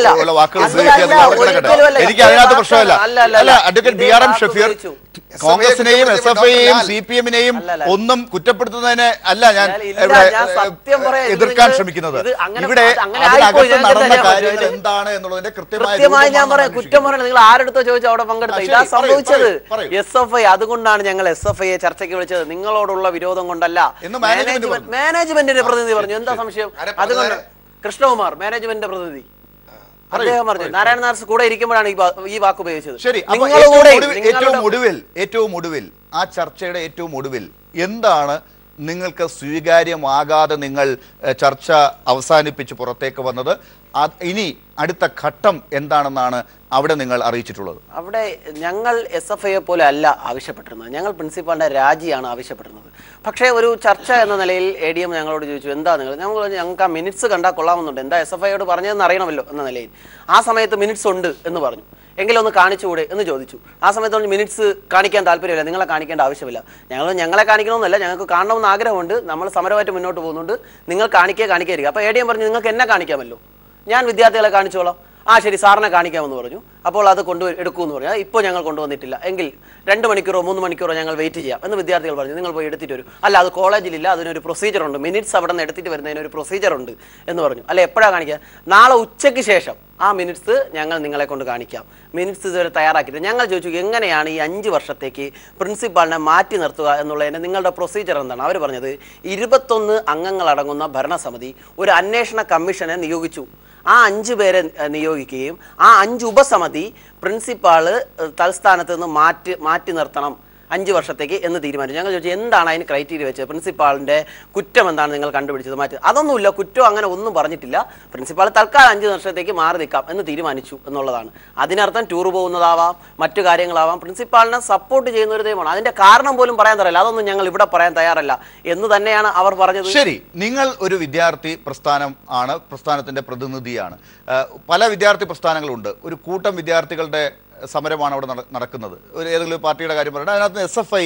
എനിക്ക്
അതിനകത്ത് പ്രശ്നമല്ല. അഡ്വക്കേറ്റ് BRM ഷഫീർ കോൺഗ്രസിനെയും SFI-യെയും CPM-നെയും ഒന്നും കുറ്റപ്പെടുത്തുന്നതിനെ അല്ല ഞാൻ എതിർക്കാൻ ശ്രമിക്കുന്നത്. ഇവിടെ അതിനകത്ത് നടന്ന കാര്യങ്ങൾ എന്താണ് എന്നുള്ളതിന്റെ കൃത്യമായി
ഞാൻ പറയാം. കുറ്റം പറയണം, നിങ്ങൾ ആരെടുത്തോ ചോദിച്ചാൽ അവിടെ പങ്കെടുത്ത ഇതാ സംഭവിച്ചത്. SFI, അതുകൊണ്ടാണ് ഞങ്ങൾ SFI-യെ ചർച്ചയ്ക്ക് വിളിച്ചത്, നിങ്ങളോടുള്ള വിരോധം കൊണ്ടല്ല. മാനേജ്മെന്റിന്റെ പ്രതിനിധി പറഞ്ഞു, എന്താ സംശയം? അതുകൊണ്ട് കൃഷ്ണകുമാർ മാനേജ്മെന്റിന്റെ പ്രതിനിധി അദ്ദേഹം പറഞ്ഞു, നാരായണ നായർ കൂടെ ഇരിക്കുമ്പോഴാണ് ഈ വാക്ക് ഉപയോഗിച്ചത്.
ശരി, ഏറ്റവും ഒടുവിൽ ആ ചർച്ചയുടെ ഏറ്റവും ഒടുവിൽ എന്താണ് നിങ്ങൾക്ക് സ്വീകാര്യമാകാതെ നിങ്ങൾ ചർച്ച അവസാനിപ്പിച്ച് പുറത്തേക്ക് വന്നത്? ഇനി അടുത്ത ഘട്ടം എന്താണെന്നാണ് അവിടെ നിങ്ങൾ അറിയിച്ചിട്ടുള്ളത്?
അവിടെ ഞങ്ങൾ SFI-യെ പോലെ അല്ല ആവശ്യപ്പെട്ടിരുന്നത്, ഞങ്ങൾ പ്രിൻസിപ്പാളിന്റെ രാജിയാണ് ആവശ്യപ്പെട്ടിരുന്നത്. പക്ഷേ ഒരു ചർച്ച എന്ന നിലയിൽ ADM ഞങ്ങളോട് ചോദിച്ചു, എന്താ ഞങ്ങൾക്ക് ആ മിനിറ്റ്സ് കണ്ടാൽ കൊള്ളാമെന്നുണ്ട്, എന്താ SFI-യോട് പറഞ്ഞതെന്ന് അറിയണമല്ലോ എന്ന നിലയിൽ. ആ സമയത്ത് മിനിറ്റ്സ് ഉണ്ട് എന്ന് പറഞ്ഞു. എങ്കിലും ഒന്ന് കാണിച്ചുകൂടെ എന്ന് ചോദിച്ചു. ആ സമയത്ത് മിനിറ്റ്സ് കാണിക്കാൻ താല്പര്യമില്ല, നിങ്ങളെ കാണിക്കേണ്ട ആവശ്യമില്ല. ഞങ്ങളെ കാണിക്കണമെന്നല്ല, ഞങ്ങൾക്ക് കാണണമെന്ന് ആഗ്രഹമുണ്ട്, നമ്മൾ സമരമായിട്ട് മുന്നോട്ട് പോകുന്നുണ്ട്, നിങ്ങൾ കാണിക്കാതിരിക്കുക. അപ്പോൾ ADM പറഞ്ഞു, നിങ്ങൾക്ക് എന്നെ കാണിക്കാമല്ലോ, ഞാൻ വിദ്യാർത്ഥികളെ കാണിച്ചോളാം. ആ ശരി, സാറിനെ കാണിക്കാമെന്ന് പറഞ്ഞു. അപ്പോൾ അത് എടുക്കുമെന്ന് പറഞ്ഞു. ഇപ്പോൾ ഞങ്ങൾ കൊണ്ടുവന്നിട്ടില്ല, എങ്കിൽ 2 മണിക്കൂറോ 3 മണിക്കൂറോ ഞങ്ങൾ വെയിറ്റ് ചെയ്യാം എന്ന് വിദ്യാർത്ഥികൾ പറഞ്ഞു. നിങ്ങൾ പോയി എടുത്തിട്ട് വരും. അല്ല, അത് കോളേജിലില്ല, അതിനൊരു പ്രൊസീജിയർ ഉണ്ട്, മിനിറ്റ്സ് അവിടെ നിന്ന് എടുത്തിട്ട് വരുന്നതിന് ഒരു പ്രൊസീജിയർ ഉണ്ട് എന്ന് പറഞ്ഞു. അല്ല, എപ്പോഴാണ് കാണിക്കുക? നാളെ ഉച്ചയ്ക്ക് ശേഷം ആ മിനിറ്റ്സ് ഞങ്ങൾ നിങ്ങളെ കൊണ്ട് കാണിക്കാം. മിനിറ്റ്സ് ഇതുവരെ തയ്യാറാക്കിയിട്ട് ഞങ്ങൾ ചോദിച്ചു, എങ്ങനെയാണ് ഈ 5 വർഷത്തേക്ക് പ്രിൻസിപ്പാളിനെ മാറ്റി നിർത്തുക എന്നുള്ളതിന് നിങ്ങളുടെ പ്രൊസീജിയർ എന്താണ്? അവർ പറഞ്ഞത് 21 അംഗങ്ങളടങ്ങുന്ന ഭരണസമിതി ഒരു അന്വേഷണ കമ്മീഷനെ നിയോഗിച്ചു. ആ 5 പേരെ നിയോഗിക്കുകയും ആ 5 ഉപസമിതി പ്രിൻസിപ്പാള് തൽസ്ഥാനത്ത് നിന്ന് മാറ്റി നിർത്തണം 5 വർഷത്തേക്ക് എന്ന് തീരുമാനിച്ചു. ഞങ്ങൾ ചോദിച്ചു, എന്താണ് അതിന് ക്രൈറ്റീരിയ വെച്ചത്? പ്രിൻസിപ്പാളിന്റെ കുറ്റം എന്താണ് നിങ്ങൾ കണ്ടുപിടിച്ചത്? അതൊന്നുമില്ല, കുറ്റം അങ്ങനെ ഒന്നും പറഞ്ഞിട്ടില്ല. പ്രിൻസിപ്പാൾ തൽക്കാലം 5 വർഷത്തേക്ക് മാറി നിൽക്കാം എന്ന് തീരുമാനിച്ചു എന്നുള്ളതാണ്. അതിനർത്ഥം ടൂർ പോകുന്നതാവാം, മറ്റു കാര്യങ്ങളാവാം, പ്രിൻസിപ്പാളിനെ സപ്പോർട്ട് ചെയ്യുന്ന ഒരു ദൈവമാണ്. അതിന്റെ കാരണം പോലും പറയാൻ തയ്യാറല്ല. അതൊന്നും ഞങ്ങൾ ഇവിടെ പറയാൻ തയ്യാറല്ല എന്ന് തന്നെയാണ് അവർ പറഞ്ഞത്.
ശരി, നിങ്ങൾ ഒരു വിദ്യാർത്ഥി പ്രസ്ഥാനം ആണ്, പ്രസ്ഥാനത്തിന്റെ പ്രതിനിധിയാണ്. പല വിദ്യാർത്ഥി പ്രസ്ഥാനങ്ങളുണ്ട്. ഒരു കൂട്ടം വിദ്യാർത്ഥികളുടെ സമരമാണ് അവിടെ നടക്കുന്നത്. ഏതെങ്കിലും പാർട്ടിയുടെ കാര്യം പറയുന്നത്, അതിനകത്ത് SFI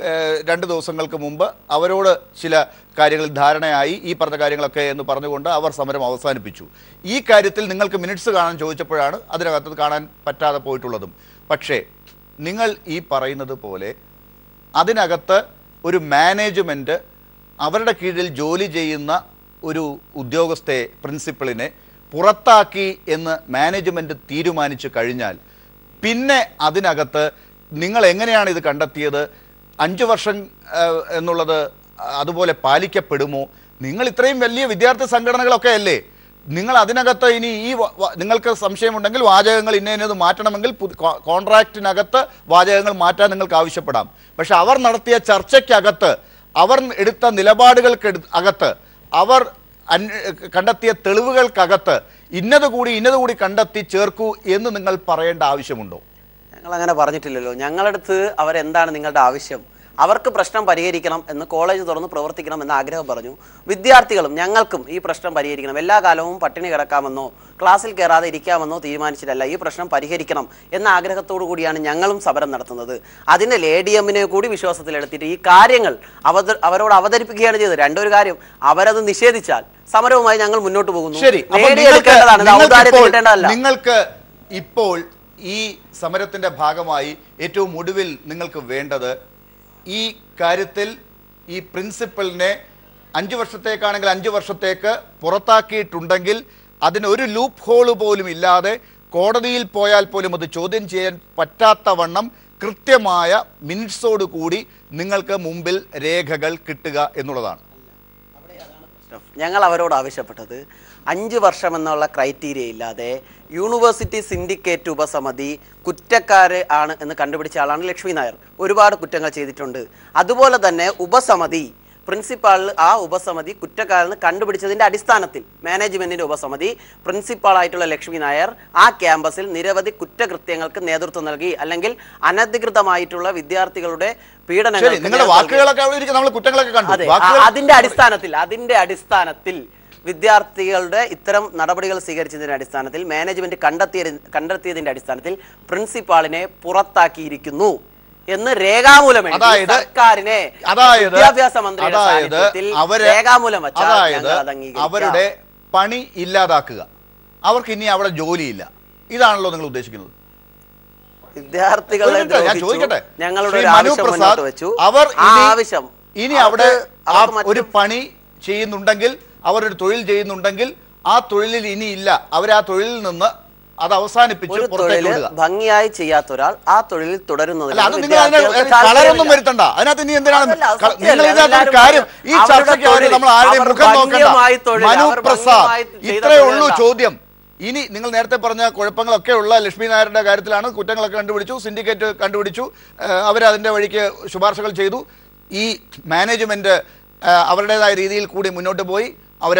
2 ദിവസങ്ങൾക്ക് മുമ്പ് അവരോട് ചില കാര്യങ്ങളിൽ ധാരണയായി, ഈ പറഞ്ഞ കാര്യങ്ങളൊക്കെ എന്ന് പറഞ്ഞുകൊണ്ട് അവർ സമരം അവസാനിപ്പിച്ചു. ഈ കാര്യത്തിൽ നിങ്ങൾക്ക് മിനിറ്റ്സ് കാണാൻ ചോദിച്ചപ്പോഴാണ് അതിനകത്ത് കാണാൻ പറ്റാതെ പോയിട്ടുള്ളതും. പക്ഷേ നിങ്ങൾ ഈ പറയുന്നത് പോലെ അതിനകത്ത് ഒരു മാനേജ്മെൻറ്റ് അവരുടെ കീഴിൽ ജോലി ചെയ്യുന്ന ഒരു ഉദ്യോഗസ്ഥയെ, പ്രിൻസിപ്പളിനെ പുറത്താക്കി എന്ന് മാനേജ്മെന്റ് തീരുമാനിച്ചു കഴിഞ്ഞാൽ പിന്നെ അതിനകത്ത് നിങ്ങൾ എങ്ങനെയാണ് ഇത് കണ്ടെത്തിയത്? 5 വർഷം എന്നുള്ളത് അതുപോലെ പാലിക്കപ്പെടുമോ? നിങ്ങൾ ഇത്രയും വലിയ വിദ്യാർത്ഥി സംഘടനകളൊക്കെ അല്ലേ, നിങ്ങൾ അതിനകത്ത് ഇനി നിങ്ങൾക്ക് സംശയമുണ്ടെങ്കിൽ വാചകങ്ങൾ ഇന്നത് മാറ്റണമെങ്കിൽ കോൺട്രാക്റ്റിനകത്ത് വാചകങ്ങൾ മാറ്റാൻ നിങ്ങൾക്ക് ആവശ്യപ്പെടാം. പക്ഷെ അവർ നടത്തിയ ചർച്ചയ്ക്കകത്ത്, അവർ എടുത്ത നിലപാടുകൾക്ക് അകത്ത്, അവർ കണ്ടെത്തിയ തെളിവുകൾക്കകത്ത് ഇന്നത് കൂടി കണ്ടെത്തി ചേർക്കൂ എന്ന് നിങ്ങൾ പറയേണ്ട ആവശ്യമുണ്ടോ?
ഞങ്ങൾ അങ്ങനെ പറഞ്ഞിട്ടില്ലല്ലോ. ഞങ്ങളടുത്ത് അവരെന്താണ് നിങ്ങളുടെ ആവശ്യം, അവർക്ക് പ്രശ്നം പരിഹരിക്കണം എന്ന്, കോളേജ് തുറന്ന് പ്രവർത്തിക്കണം എന്ന ആഗ്രഹം പറഞ്ഞു. വിദ്യാർത്ഥികളും ഞങ്ങൾക്കും ഈ പ്രശ്നം പരിഹരിക്കണം, എല്ലാ കാലവും പട്ടിണി കിടക്കാമെന്നോ ക്ലാസ്സിൽ കയറാതെ ഇരിക്കാമെന്നോ തീരുമാനിച്ചിട്ടല്ല, ഈ പ്രശ്നം പരിഹരിക്കണം എന്ന ആഗ്രഹത്തോടു കൂടിയാണ് ഞങ്ങളും സമരം നടത്തുന്നത്. അതിന് ADM-നെ കൂടി വിശ്വാസത്തിലെടുത്തിട്ട് ഈ കാര്യങ്ങൾ അവരോട് അവതരിപ്പിക്കുകയാണ് ചെയ്തത്. രണ്ടൊരു കാര്യം, അവരത് നിഷേധിച്ചാൽ സമരവുമായി ഞങ്ങൾ മുന്നോട്ട് പോകുന്നു.
നിങ്ങൾക്ക് ഇപ്പോൾ ഈ സമരത്തിന്റെ ഭാഗമായി ഏറ്റവും ഒടുവിൽ നിങ്ങൾക്ക് വേണ്ടത് ഈ കാര്യത്തിൽ ഈ പ്രിൻസിപ്പലിനെ 5 വർഷത്തേക്കാണെങ്കിൽ 5 വർഷത്തേക്ക് പുറത്താക്കിയിട്ടുണ്ടെങ്കിൽ അതിനൊരു ലൂപ്പ് ഹോള് പോലും ഇല്ലാതെ കോടതിയിൽ പോയാൽ പോലും അത് ചോദ്യം ചെയ്യാൻ പറ്റാത്തവണ്ണം കൃത്യമായ മിനിറ്റ്സോട് കൂടി നിങ്ങൾക്ക് മുമ്പിൽ രേഖകൾ കിട്ടുക എന്നുള്ളതാണ്.
ഞങ്ങൾ അവരോട് ആവശ്യപ്പെട്ടത് 5 വർഷം എന്നുള്ള ക്രൈറ്റീരിയ ഇല്ലാതെ യൂണിവേഴ്സിറ്റി സിൻഡിക്കേറ്റ് ഉപസമിതി കുറ്റക്കാര് ആണ് എന്ന് കണ്ടുപിടിച്ച ആളാണ് ലക്ഷ്മി നായർ. ഒരുപാട് കുറ്റങ്ങൾ ചെയ്തിട്ടുണ്ട്. അതുപോലെ തന്നെ ഉപസമിതി പ്രിൻസിപ്പാളിൽ ആ ഉപസമിതി കുറ്റക്കാരെന്ന് കണ്ടുപിടിച്ചതിൻ്റെ അടിസ്ഥാനത്തിൽ മാനേജ്മെന്റിന്റെ ഉപസമിതി പ്രിൻസിപ്പാളായിട്ടുള്ള ലക്ഷ്മി നായർ ആ ക്യാമ്പസിൽ നിരവധി കുറ്റകൃത്യങ്ങൾക്ക് നേതൃത്വം നൽകി, അല്ലെങ്കിൽ അനധികൃതമായിട്ടുള്ള വിദ്യാർത്ഥികളുടെ അതിന്റെ അടിസ്ഥാനത്തിൽ വിദ്യാർത്ഥികളുടെ ഇത്തരം നടപടികൾ സ്വീകരിച്ചതിന്റെ അടിസ്ഥാനത്തിൽ മാനേജ്മെന്റ് കണ്ടെത്തിയതിന്റെ അടിസ്ഥാനത്തിൽ പ്രിൻസിപ്പാളിനെ പുറത്താക്കിയിരിക്കുന്നു എന്ന് രേഖാമൂലം സർക്കാരിനെ വിദ്യാഭ്യാസ മന്ത്രിയുടെ സാന്നിധ്യത്തിൽ രേഖാമൂലം
അവരുടെ പണി ഇല്ലാതാക്കുക, അവർക്ക് ഇനി അവിടെ ജോലിയില്ല, ഇതാണല്ലോ നിങ്ങൾ ഉദ്ദേശിക്കുന്നത്?
വിദ്യാർത്ഥികളെ ഞങ്ങളുടെ
അവർ ഇനി അവിടെ ഒരു പണി ചെയ്യുന്നുണ്ടെങ്കിൽ, അവരൊരു തൊഴിൽ ചെയ്യുന്നുണ്ടെങ്കിൽ ആ തൊഴിലിൽ ഇനി ഇല്ല, അവർ ആ തൊഴിലിൽ നിന്ന് അത് അവസാനിപ്പിച്ച്
ഭംഗിയായി ചെയ്യാത്ത ഒരാൾ ആ തൊഴിലിൽ തുടരുന്നത്
കളറൊന്നും വരുത്തണ്ട. അതിനകത്ത് ഇനി എന്തിനാണ് കാര്യം? ഈ ചർച്ചയ്ക്ക് നമ്മൾ ആരുടെയും മുഖം നോക്കണ്ട. മനു പ്രസാദ്, ഇത്രയേ ഉള്ളൂ ചോദ്യം. ഇനി നിങ്ങൾ നേരത്തെ പറഞ്ഞ കുഴപ്പങ്ങളൊക്കെ ഉള്ള ലക്ഷ്മി നായരുടെ കാര്യത്തിലാണ് കുറ്റങ്ങളൊക്കെ കണ്ടുപിടിച്ചു, സിൻഡിക്കേറ്റ് കണ്ടുപിടിച്ചു, അവരതിൻ്റെ വഴിക്ക് ശുപാർശകൾ ചെയ്തു. ഈ മാനേജ്മെന്റ് അവരുടേതായ രീതിയിൽ കൂടി മുന്നോട്ട് പോയി അവരെ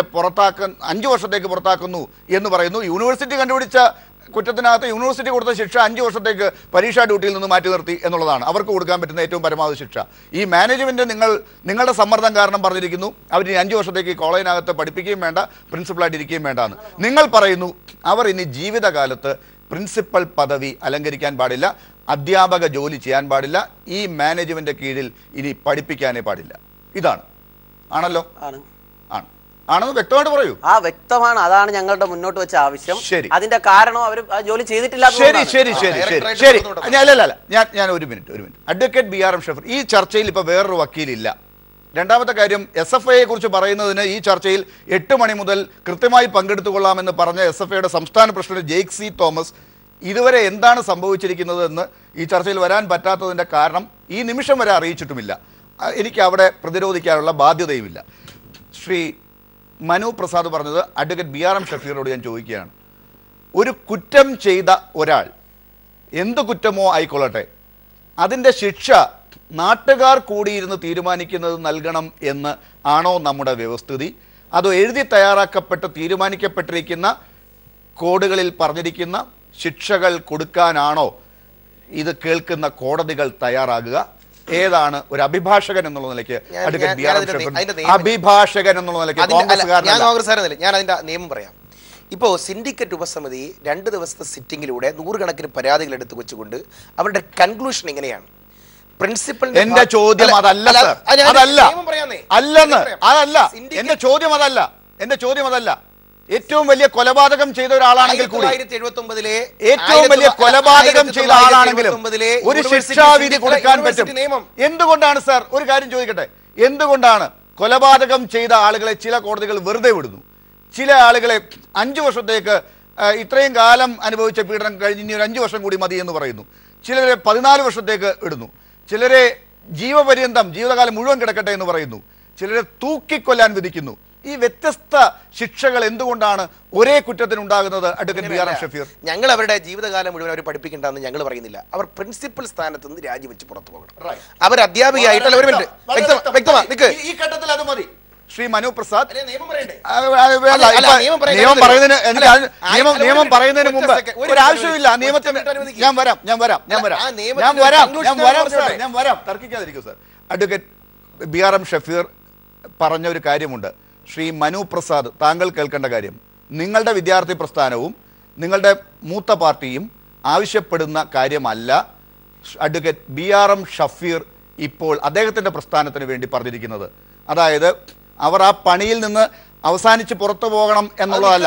5 വർഷത്തേക്ക് പുറത്താക്കുന്നു എന്ന് പറയുന്നു. യൂണിവേഴ്സിറ്റി കണ്ടുപിടിച്ച കുറ്റത്തിനകത്ത് യൂണിവേഴ്സിറ്റി കൊടുത്ത ശിക്ഷ 5 വർഷത്തേക്ക് പരീക്ഷാ ഡ്യൂട്ടിയിൽ നിന്ന് മാറ്റി നിർത്തി എന്നുള്ളതാണ് അവർക്ക് കൊടുക്കാൻ പറ്റുന്ന ഏറ്റവും പരമാവധി ശിക്ഷ. ഈ മാനേജ്മെന്റ് നിങ്ങളുടെ സമ്മർദ്ദം കാരണം പറഞ്ഞിരിക്കുന്നു അവർ 5 വർഷത്തേക്ക് കോളേജിനകത്ത് പഠിപ്പിക്കുകയും വേണ്ട, പ്രിൻസിപ്പളായിട്ട് ഇരിക്കുകയും വേണ്ട എന്ന്. നിങ്ങൾ പറയുന്നു അവർ ഇനി ജീവിതകാലത്ത് പ്രിൻസിപ്പൽ പദവി അലങ്കരിക്കാൻ പാടില്ല, അധ്യാപക ജോലി ചെയ്യാൻ പാടില്ല, ഈ മാനേജ്മെന്റ് കീഴിൽ ഇനി പഠിപ്പിക്കാനേ പാടില്ല. ഇതാണ് ആണല്ലോ? ആണെന്ന് വ്യക്തമായിട്ട് പറയൂ.
വ്യക്തമാണ്. അതാണ് ഞങ്ങളുടെ മുന്നോട്ട് വെച്ച ആവശ്യം. അതിന്റെ കാരണം അവർ ജോലി ചെയ്തിട്ടില്ല.
ശരി. ഞാൻ ഒരു മിനിറ്റ്. അഡ്വക്കേറ്റ് BRM ഷഫീർ, ഈ ചർച്ചയിൽ ഇപ്പൊ വേറൊരു വക്കീലില്ല. രണ്ടാമത്തെ കാര്യം, SFIയെ കുറിച്ച് പറയുന്നതിന് ഈ ചർച്ചയിൽ 8 മണി മുതൽ കൃത്യമായി പങ്കെടുത്തുകൊള്ളാമെന്ന് പറഞ്ഞ SFIയുടെ സംസ്ഥാന പ്രസിഡന്റ് ജെയ്ക് സി തോമസ് ഇതുവരെ എന്താണ് സംഭവിച്ചിരിക്കുന്നത് എന്ന് ഈ ചർച്ചയിൽ വരാൻ പറ്റാത്തതിന്റെ കാരണം ഈ നിമിഷം വരെ അറിയിച്ചിട്ടുമില്ല. എനിക്ക് അവിടെ പ്രതിരോധിക്കാനുള്ള ബാധ്യതയുമില്ല. ശ്രീ മനു പ്രസാദ് പറഞ്ഞത് അഡ്വക്കേറ്റ് BRM ഷഫീറിനോട് ഞാൻ ചോദിക്കുകയാണ്. ഒരു കുറ്റം ചെയ്ത ഒരാൾ, എന്ത് കുറ്റമോ ആയിക്കൊള്ളട്ടെ, അതിൻ്റെ ശിക്ഷ നാട്ടുകാർ കൂടിയിരുന്ന് തീരുമാനിക്കുന്നത് നൽകണം എന്ന് ആണോ നമ്മുടെ വ്യവസ്ഥിതി? അതോ എഴുതി തയ്യാറാക്കപ്പെട്ട് തീരുമാനിക്കപ്പെട്ടിരിക്കുന്ന കോഡുകളിൽ പറഞ്ഞിരിക്കുന്ന ശിക്ഷകൾ കൊടുക്കാനാണോ ഇത് കേൾക്കുന്ന കോടതികൾ തയ്യാറാകുക? ഏതാണ് ഒരു അഭിഭാഷകൻ എന്നുള്ള നിലയ്ക്ക് അഭിഭാഷകൻ എന്നുള്ള നിലയ്ക്ക്
ഞാൻ അതിന്റെ നിയമം പറയാം. ഇപ്പോൾ സിൻഡിക്കേറ്റ് ഉപസമിതി 2 ദിവസത്തെ സിറ്റിംഗിലൂടെ 100 കണക്കിന് പരാതികൾ എടുത്തു വെച്ചുകൊണ്ട് അവരുടെ കൺക്ലൂഷൻ എങ്ങനെയാണ്? പ്രിൻസിപ്പൽ
എന്റെ ചോദ്യം അതല്ല സർ, അതല്ല അല്ലെന്ന്, അതല്ല എന്റെ ചോദ്യം, അതല്ല. ഏറ്റവും വലിയ കൊലപാതകം ചെയ്ത ഒരാളാണെങ്കിൽ കൂടി, ഏറ്റവും വലിയ കൊലപാതകം ചെയ്ത ആളാണെങ്കിലും ഒരു ശിക്ഷാവിധി കൊടുക്കാൻ പറ്റും. എന്തുകൊണ്ടാണ് സാർ, ഒരു കാര്യം ചോദിക്കട്ടെ, എന്തുകൊണ്ടാണ് കൊലപാതകം ചെയ്ത ആളുകളെ ചില കോടതികൾ വെറുതെ വിടുന്നു, ചില ആളുകളെ 5 വർഷത്തേക്ക് ഇത്രയും കാലം അനുഭവിച്ച പീഡനം കഴിഞ്ഞ് ഇനി ഒരു 5 വർഷം കൂടി മതി എന്ന് പറയുന്നു. ചിലരെ 14 വർഷത്തേക്ക് ഇടുന്നു. ചിലരെ ജീവപര്യന്തം ജീവിതകാലം മുഴുവൻ കിടക്കട്ടെ എന്ന് പറയുന്നു. ചിലരെ തൂക്കിക്കൊല്ലാൻ വിധിക്കുന്നു. ഈ വ്യത്യസ്ത ശിക്ഷകൾ എന്തുകൊണ്ടാണ് ഒരേ കുറ്റത്തിനുണ്ടാകുന്നത്? Advocate B R M Shafeer,
ഞങ്ങൾ അവരുടെ ജീവിതകാലം മുഴുവൻ അവർ പഠിപ്പിക്കേണ്ടെന്ന് ഞങ്ങൾ പറയുന്നില്ല. അവർ പ്രിൻസിപ്പൽ സ്ഥാനത്ത് നിന്ന് രാജിവെച്ച് പുറത്തു പോകണം. അവർ അധ്യാപികയായിട്ടല്ല. ഒരു മിനിറ്റ് വ്യക്തമാ,
ഈ ഘട്ടത്തിൽ അത് മതി. ശ്രീ മനു പ്രസാദ്,
നിയമം പറയണ്ടേ?
നിയമം പറയുന്നതിന് മുമ്പ് ഒരു ആവശ്യമില്ല. നിയമത്തിന് ഞാൻ വരാം തർക്കിക്കാതിരിക്കും sir. Advocate B R M Shafeer പറഞ്ഞ ഒരു കാര്യമുണ്ട്. ശ്രീ മനു പ്രസാദ്, താങ്കൾ കേൾക്കേണ്ട കാര്യം, നിങ്ങളുടെ വിദ്യാർത്ഥി പ്രസ്ഥാനവും നിങ്ങളുടെ മൂത്ത പാർട്ടിയും ആവശ്യപ്പെടുന്ന കാര്യമല്ല advocate B R M Shafeer ഇപ്പോൾ അദ്ദേഹത്തിൻ്റെ പ്രസ്ഥാനത്തിന് വേണ്ടി പറഞ്ഞിരിക്കുന്നത്. അതായത് അവർ ആ പണിയിൽ നിന്ന് അവസാനിച്ച് പുറത്തു പോകണം എന്നുള്ളതല്ല.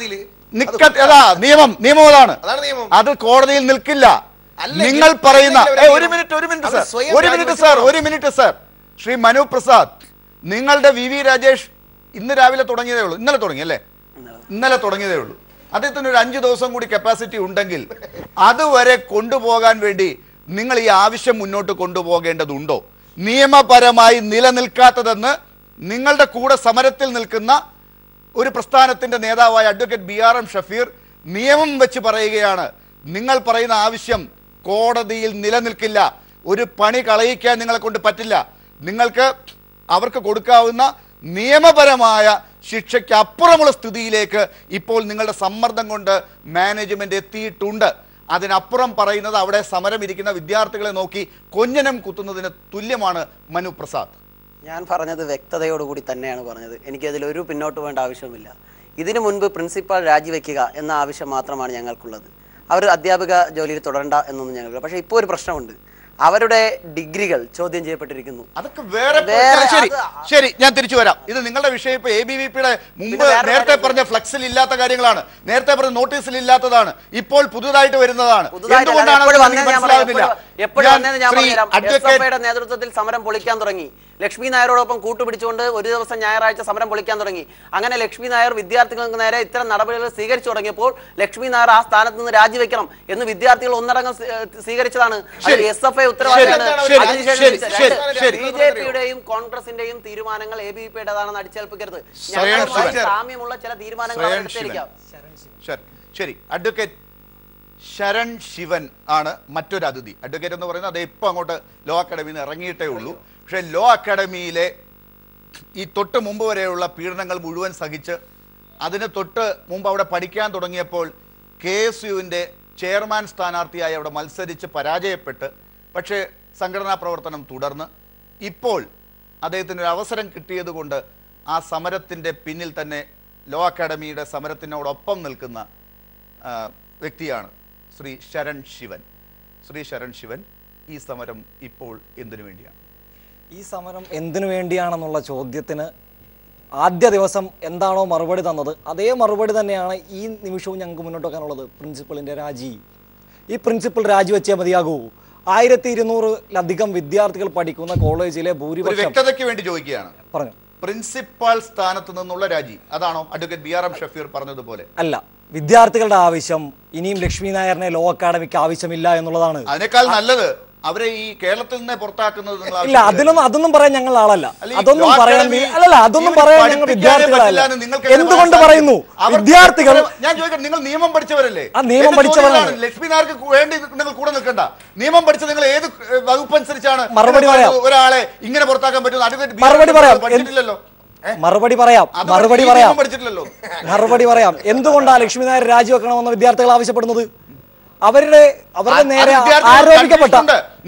നിയമം അതാണ്. അത് കോടതിയിൽ നിൽക്കില്ല. നിങ്ങൾ പറയുന്ന ഒരു മിനിറ്റ് സാർ. ശ്രീ മനു പ്രസാദ്, നിങ്ങളുടെ വി രാജേഷ് ഇന്ന് രാവിലെ തുടങ്ങിയതേ ഉള്ളൂ. ഇന്നലെ തുടങ്ങിയതേ ഉള്ളൂ. അദ്ദേഹത്തിന് ഒരു 5 ദിവസം കൂടി കപ്പാസിറ്റി ഉണ്ടെങ്കിൽ അതുവരെ കൊണ്ടുപോകാൻ വേണ്ടി നിങ്ങൾ ഈ ആവശ്യം മുന്നോട്ട് കൊണ്ടുപോകേണ്ടതുണ്ടോ? നിയമപരമായി നിലനിൽക്കാത്തതെന്ന് നിങ്ങളുടെ കൂടെ സമരത്തിൽ നിൽക്കുന്ന ഒരു പ്രസ്ഥാനത്തിന്റെ നേതാവായ advocate B R M Shafeer നിയമം വെച്ച് പറയുകയാണ്. നിങ്ങൾ പറയുന്ന ആവശ്യം കോടതിയിൽ നിലനിൽക്കില്ല. ഒരു പണി കളയിക്കാൻ നിങ്ങളെ കൊണ്ട് പറ്റില്ല. നിങ്ങൾക്ക് അവർക്ക് കൊടുക്കാവുന്ന നിയമപരമായ ശിക്ഷയ്ക്ക് അപ്പുറമുള്ള സ്ഥിതിയിലേക്ക് ഇപ്പോൾ നിങ്ങളുടെ സമ്മർദ്ദം കൊണ്ട് മാനേജ്മെന്റ് എത്തിയിട്ടുണ്ട്. അതിനപ്പുറം പറയുന്നത് അവിടെ സമരം ഇരിക്കുന്ന വിദ്യാർത്ഥികളെ നോക്കി കൊഞ്ഞനം കുത്തുന്നതിന് തുല്യമാണ്. മനു പ്രസാദ്,
ഞാൻ പറഞ്ഞത് വ്യക്തതയോടുകൂടി തന്നെയാണ് പറഞ്ഞത്. എനിക്കതിലൊരു പിന്നോട്ട് വേണ്ട ആവശ്യമില്ല. ഇതിനു മുൻപ് പ്രിൻസിപ്പാൾ രാജിവെക്കുക എന്ന ആവശ്യം മാത്രമാണ് ഞങ്ങൾക്കുള്ളത്. അവർ അധ്യാപിക ജോലിയിൽ തുടരണ്ട എന്നൊന്നും ഞങ്ങൾക്ക്. പക്ഷേ ഇപ്പോൾ ഒരു പ്രശ്നമുണ്ട്. അവരുടെ ഡിഗ്രികൾ ചോദ്യം ചെയ്യപ്പെട്ടിരിക്കുന്നു.
അതൊക്കെ ശരി, ഞാൻ തിരിച്ചു വരാം. ഇത് നിങ്ങളുടെ വിഷയം. ഇപ്പൊ ABVPയുടെ മുമ്പ് നേരത്തെ പറഞ്ഞ ഫ്ലക്സിൽ ഇല്ലാത്ത കാര്യങ്ങളാണ്, നേരത്തെ പറഞ്ഞ നോട്ടീസിൽ ഇല്ലാത്തതാണ്, ഇപ്പോൾ പുതുതായിട്ട് വരുന്നതാണ്.
നേതൃത്വത്തിൽ സമരം പൊളിക്കാൻ തുടങ്ങി. ലക്ഷ്മി നായരോടൊപ്പം കൂട്ടുപിടിച്ചുകൊണ്ട് ഒരു ദിവസം ഞായറാഴ്ച സമരം പൊളിക്കാൻ തുടങ്ങി. അങ്ങനെ ലക്ഷ്മി നായർ വിദ്യാർത്ഥികൾക്ക് നേരെ ഇത്തരം നടപടികൾ സ്വീകരിച്ചു തുടങ്ങിയപ്പോൾ ലക്ഷ്മി നായർ ആ സ്ഥാനത്ത് നിന്ന് രാജിവെക്കണം എന്ന് വിദ്യാർത്ഥികൾ ഒന്നടങ്കം സ്വീകരിച്ചതാണ്. SFI ഉത്തരവാദിത്തമാണ്. BJPയുടെയും കോൺഗ്രസിന്റെയും തീരുമാനങ്ങൾ ABVPയുടേതാണെന്ന് അടിച്ചേൽപ്പിക്കരുത്. സാമ്യമുള്ള ചില തീരുമാനങ്ങൾ എടുത്തിരിക്കാം.
ശരി, അഡ്വക്കേറ്റ് ശരൺ ശിവൻ ആണ് മറ്റൊരു അതിഥി. അഡ്വക്കേറ്റ് എന്ന് പറയുന്നത് അത് ഇപ്പം അങ്ങോട്ട് ലോ അക്കാഡമിയിൽ നിന്ന് ഇറങ്ങിയിട്ടേ ഉള്ളൂ. പക്ഷേ ലോ അക്കാഡമിയിലെ ഈ തൊട്ട് മുമ്പ് വരെയുള്ള പീഡനങ്ങൾ മുഴുവൻ സഹിച്ച് അതിന് തൊട്ട് മുമ്പ് അവിടെ പഠിക്കാൻ തുടങ്ങിയപ്പോൾ KSUവിൻ്റെ ചെയർമാൻ സ്ഥാനാർത്ഥിയായി അവിടെ മത്സരിച്ച് പരാജയപ്പെട്ട്, പക്ഷേ സംഘടനാ പ്രവർത്തനം തുടർന്ന് ഇപ്പോൾ അദ്ദേഹത്തിനൊരു അവസരം കിട്ടിയതുകൊണ്ട് ആ സമരത്തിൻ്റെ പിന്നിൽ തന്നെ ലോ അക്കാഡമിയുടെ സമരത്തിനോടൊപ്പം നിൽക്കുന്ന വ്യക്തിയാണ് ശ്രീ ശരൺ ശിവൻ. ശ്രീ ശരൺ ശിവൻ, ഈ സമരം ഇപ്പോൾ എന്തിനു വേണ്ടിയാണ്?
ഈ സമരം എന്തിനു വേണ്ടിയാണെന്നുള്ള ചോദ്യത്തിന് ആദ്യ ദിവസം എന്താണോ മറുപടി തന്നത് അതേ മറുപടി തന്നെയാണ് ഈ നിമിഷവും ഞങ്ങൾക്ക് മുന്നോട്ട് വെക്കാനുള്ളത്. പ്രിൻസിപ്പളിൻ്റെ രാജി. ഈ പ്രിൻസിപ്പൽ രാജിവെച്ചേ മതിയാകൂ. 1200-ലധികം വിദ്യാർത്ഥികൾ പഠിക്കുന്ന കോളേജിലെ ഭൂരിപക്ഷം.
വ്യക്തതയ്ക്ക് വേണ്ടി ചോദിക്കുകയാണ്.
പറഞ്ഞു.
പ്രിൻസിപ്പാൾ സ്ഥാനത്ത് നിന്നുള്ള രാജി അതാണോ advocate B R M Shafeer പറഞ്ഞതുപോലെ?
അല്ല, വിദ്യാർത്ഥികളുടെ ആവശ്യം ഇനിയും ലക്ഷ്മി നായറിനെ ലോ അക്കാഡമിക്ക് ആവശ്യമില്ല എന്നുള്ളതാണ്.
അതിനേക്കാൾ നല്ലത് അവരെ ഈ കേരളത്തിൽ നിന്ന് പുറത്താക്കുന്നത്.
ഇല്ല, അതൊന്നും പറയാൻ ഞങ്ങൾ ആളല്ല. അതൊന്നും പറയാൻ ഞങ്ങൾ വിദ്യാർത്ഥികളല്ല. എന്തുകൊണ്ട് പറയുന്നു? വിദ്യാർത്ഥികൾ,
ഞാൻ ചോദിക്കട്ടെ, നിങ്ങൾ നിയമം പഠിച്ചവരല്ലേ?
ആ നിയമം പഠിച്ചവരാണ്.
ലക്ഷ്മി നായർക്ക് വേണ്ടി നിങ്ങൾ കൂടെ നിൽക്കണ്ട. നിയമം പഠിച്ച നിങ്ങൾ ഏത് വകുപ്പ് അനുസരിച്ചാണ്
മറുപടി പറയാം
ഒരാളെ ഇങ്ങനെ പുറത്താക്കാൻ പറ്റുന്നത്?
മറുപടി പറയാം. എന്തുകൊണ്ടാണ് ലക്ഷ്മി നായർ രാജിവെക്കണമെന്ന് വിദ്യാർത്ഥികൾ ആവശ്യപ്പെടുന്നത്? അവരുടെ നേരെ ആരോപിക്കപ്പെട്ട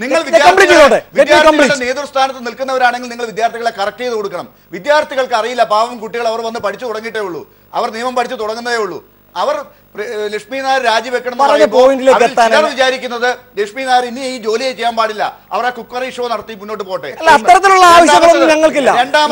നേതൃസ്ഥാനത്ത് നിൽക്കുന്നവരാണെങ്കിൽ നിങ്ങൾ വിദ്യാർത്ഥികളെ കറക്റ്റ് ചെയ്ത് കൊടുക്കണം. വിദ്യാർത്ഥികൾക്ക് അറിയില്ല, പാവം കുട്ടികൾ, അവർ വന്ന് പഠിച്ചു തുടങ്ങിയിട്ടേ ഉള്ളൂ, അവർ നിയമം പഠിച്ചു തുടങ്ങുന്നതേ ഉള്ളൂ. അവർ ലക്ഷ്മി നായർ രാജിവെക്കണം വിചാരിക്കുന്നത് ലക്ഷ്മി നായർ ഇനി ഈ ജോലി ചെയ്യാൻ പാടില്ല, അവർ ആ കുക്കറി ഷോ നടത്തി മുന്നോട്ട് പോട്ടെ.
അത്തരത്തിലുള്ള ആവശ്യങ്ങളൊന്നും ഞങ്ങൾക്കില്ല.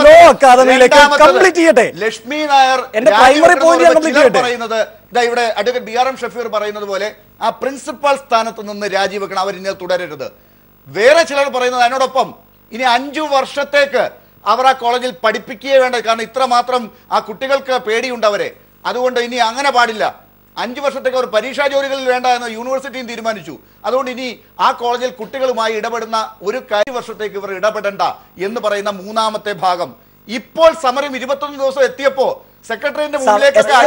ലക്ഷ്മി നായർ പറയുന്നത് ഇവിടെ advocate B R M Shafeer പറയുന്നത് പോലെ ആ പ്രിൻസിപ്പൽ സ്ഥാനത്ത് നിന്ന് രാജിവെക്കണം, അവർ ഇനി തുടരരുത്. വേറെ ചിലർ പറയുന്നത് അതിനോടൊപ്പം ഇനി 5 വർഷത്തേക്ക് അവർ ആ കോളേജിൽ പഠിപ്പിക്കുകയേ വേണ്ട. കാരണം ഇത്രമാത്രം ആ കുട്ടികൾക്ക് പേടിയുണ്ട് അവരെ. അതുകൊണ്ട് ഇനി അങ്ങനെ പാടില്ല. 5 വർഷത്തേക്ക് അവർ പരീക്ഷാ ജോലികളിൽ വേണ്ട എന്ന് യൂണിവേഴ്സിറ്റിയും തീരുമാനിച്ചു. അതുകൊണ്ട് ഇനി ആ കോളേജിൽ കുട്ടികളുമായി ഇടപെടുന്ന ഒരു വർഷത്തേക്ക് ഇവർ ഇടപെടണ്ട എന്ന് പറയുന്ന മൂന്നാമത്തെ ഭാഗം. ഇപ്പോൾ സമരം 21 ദിവസം എത്തിയപ്പോ സെക്രട്ടറിയുടെ മുന്നിലേക്കൊക്കെ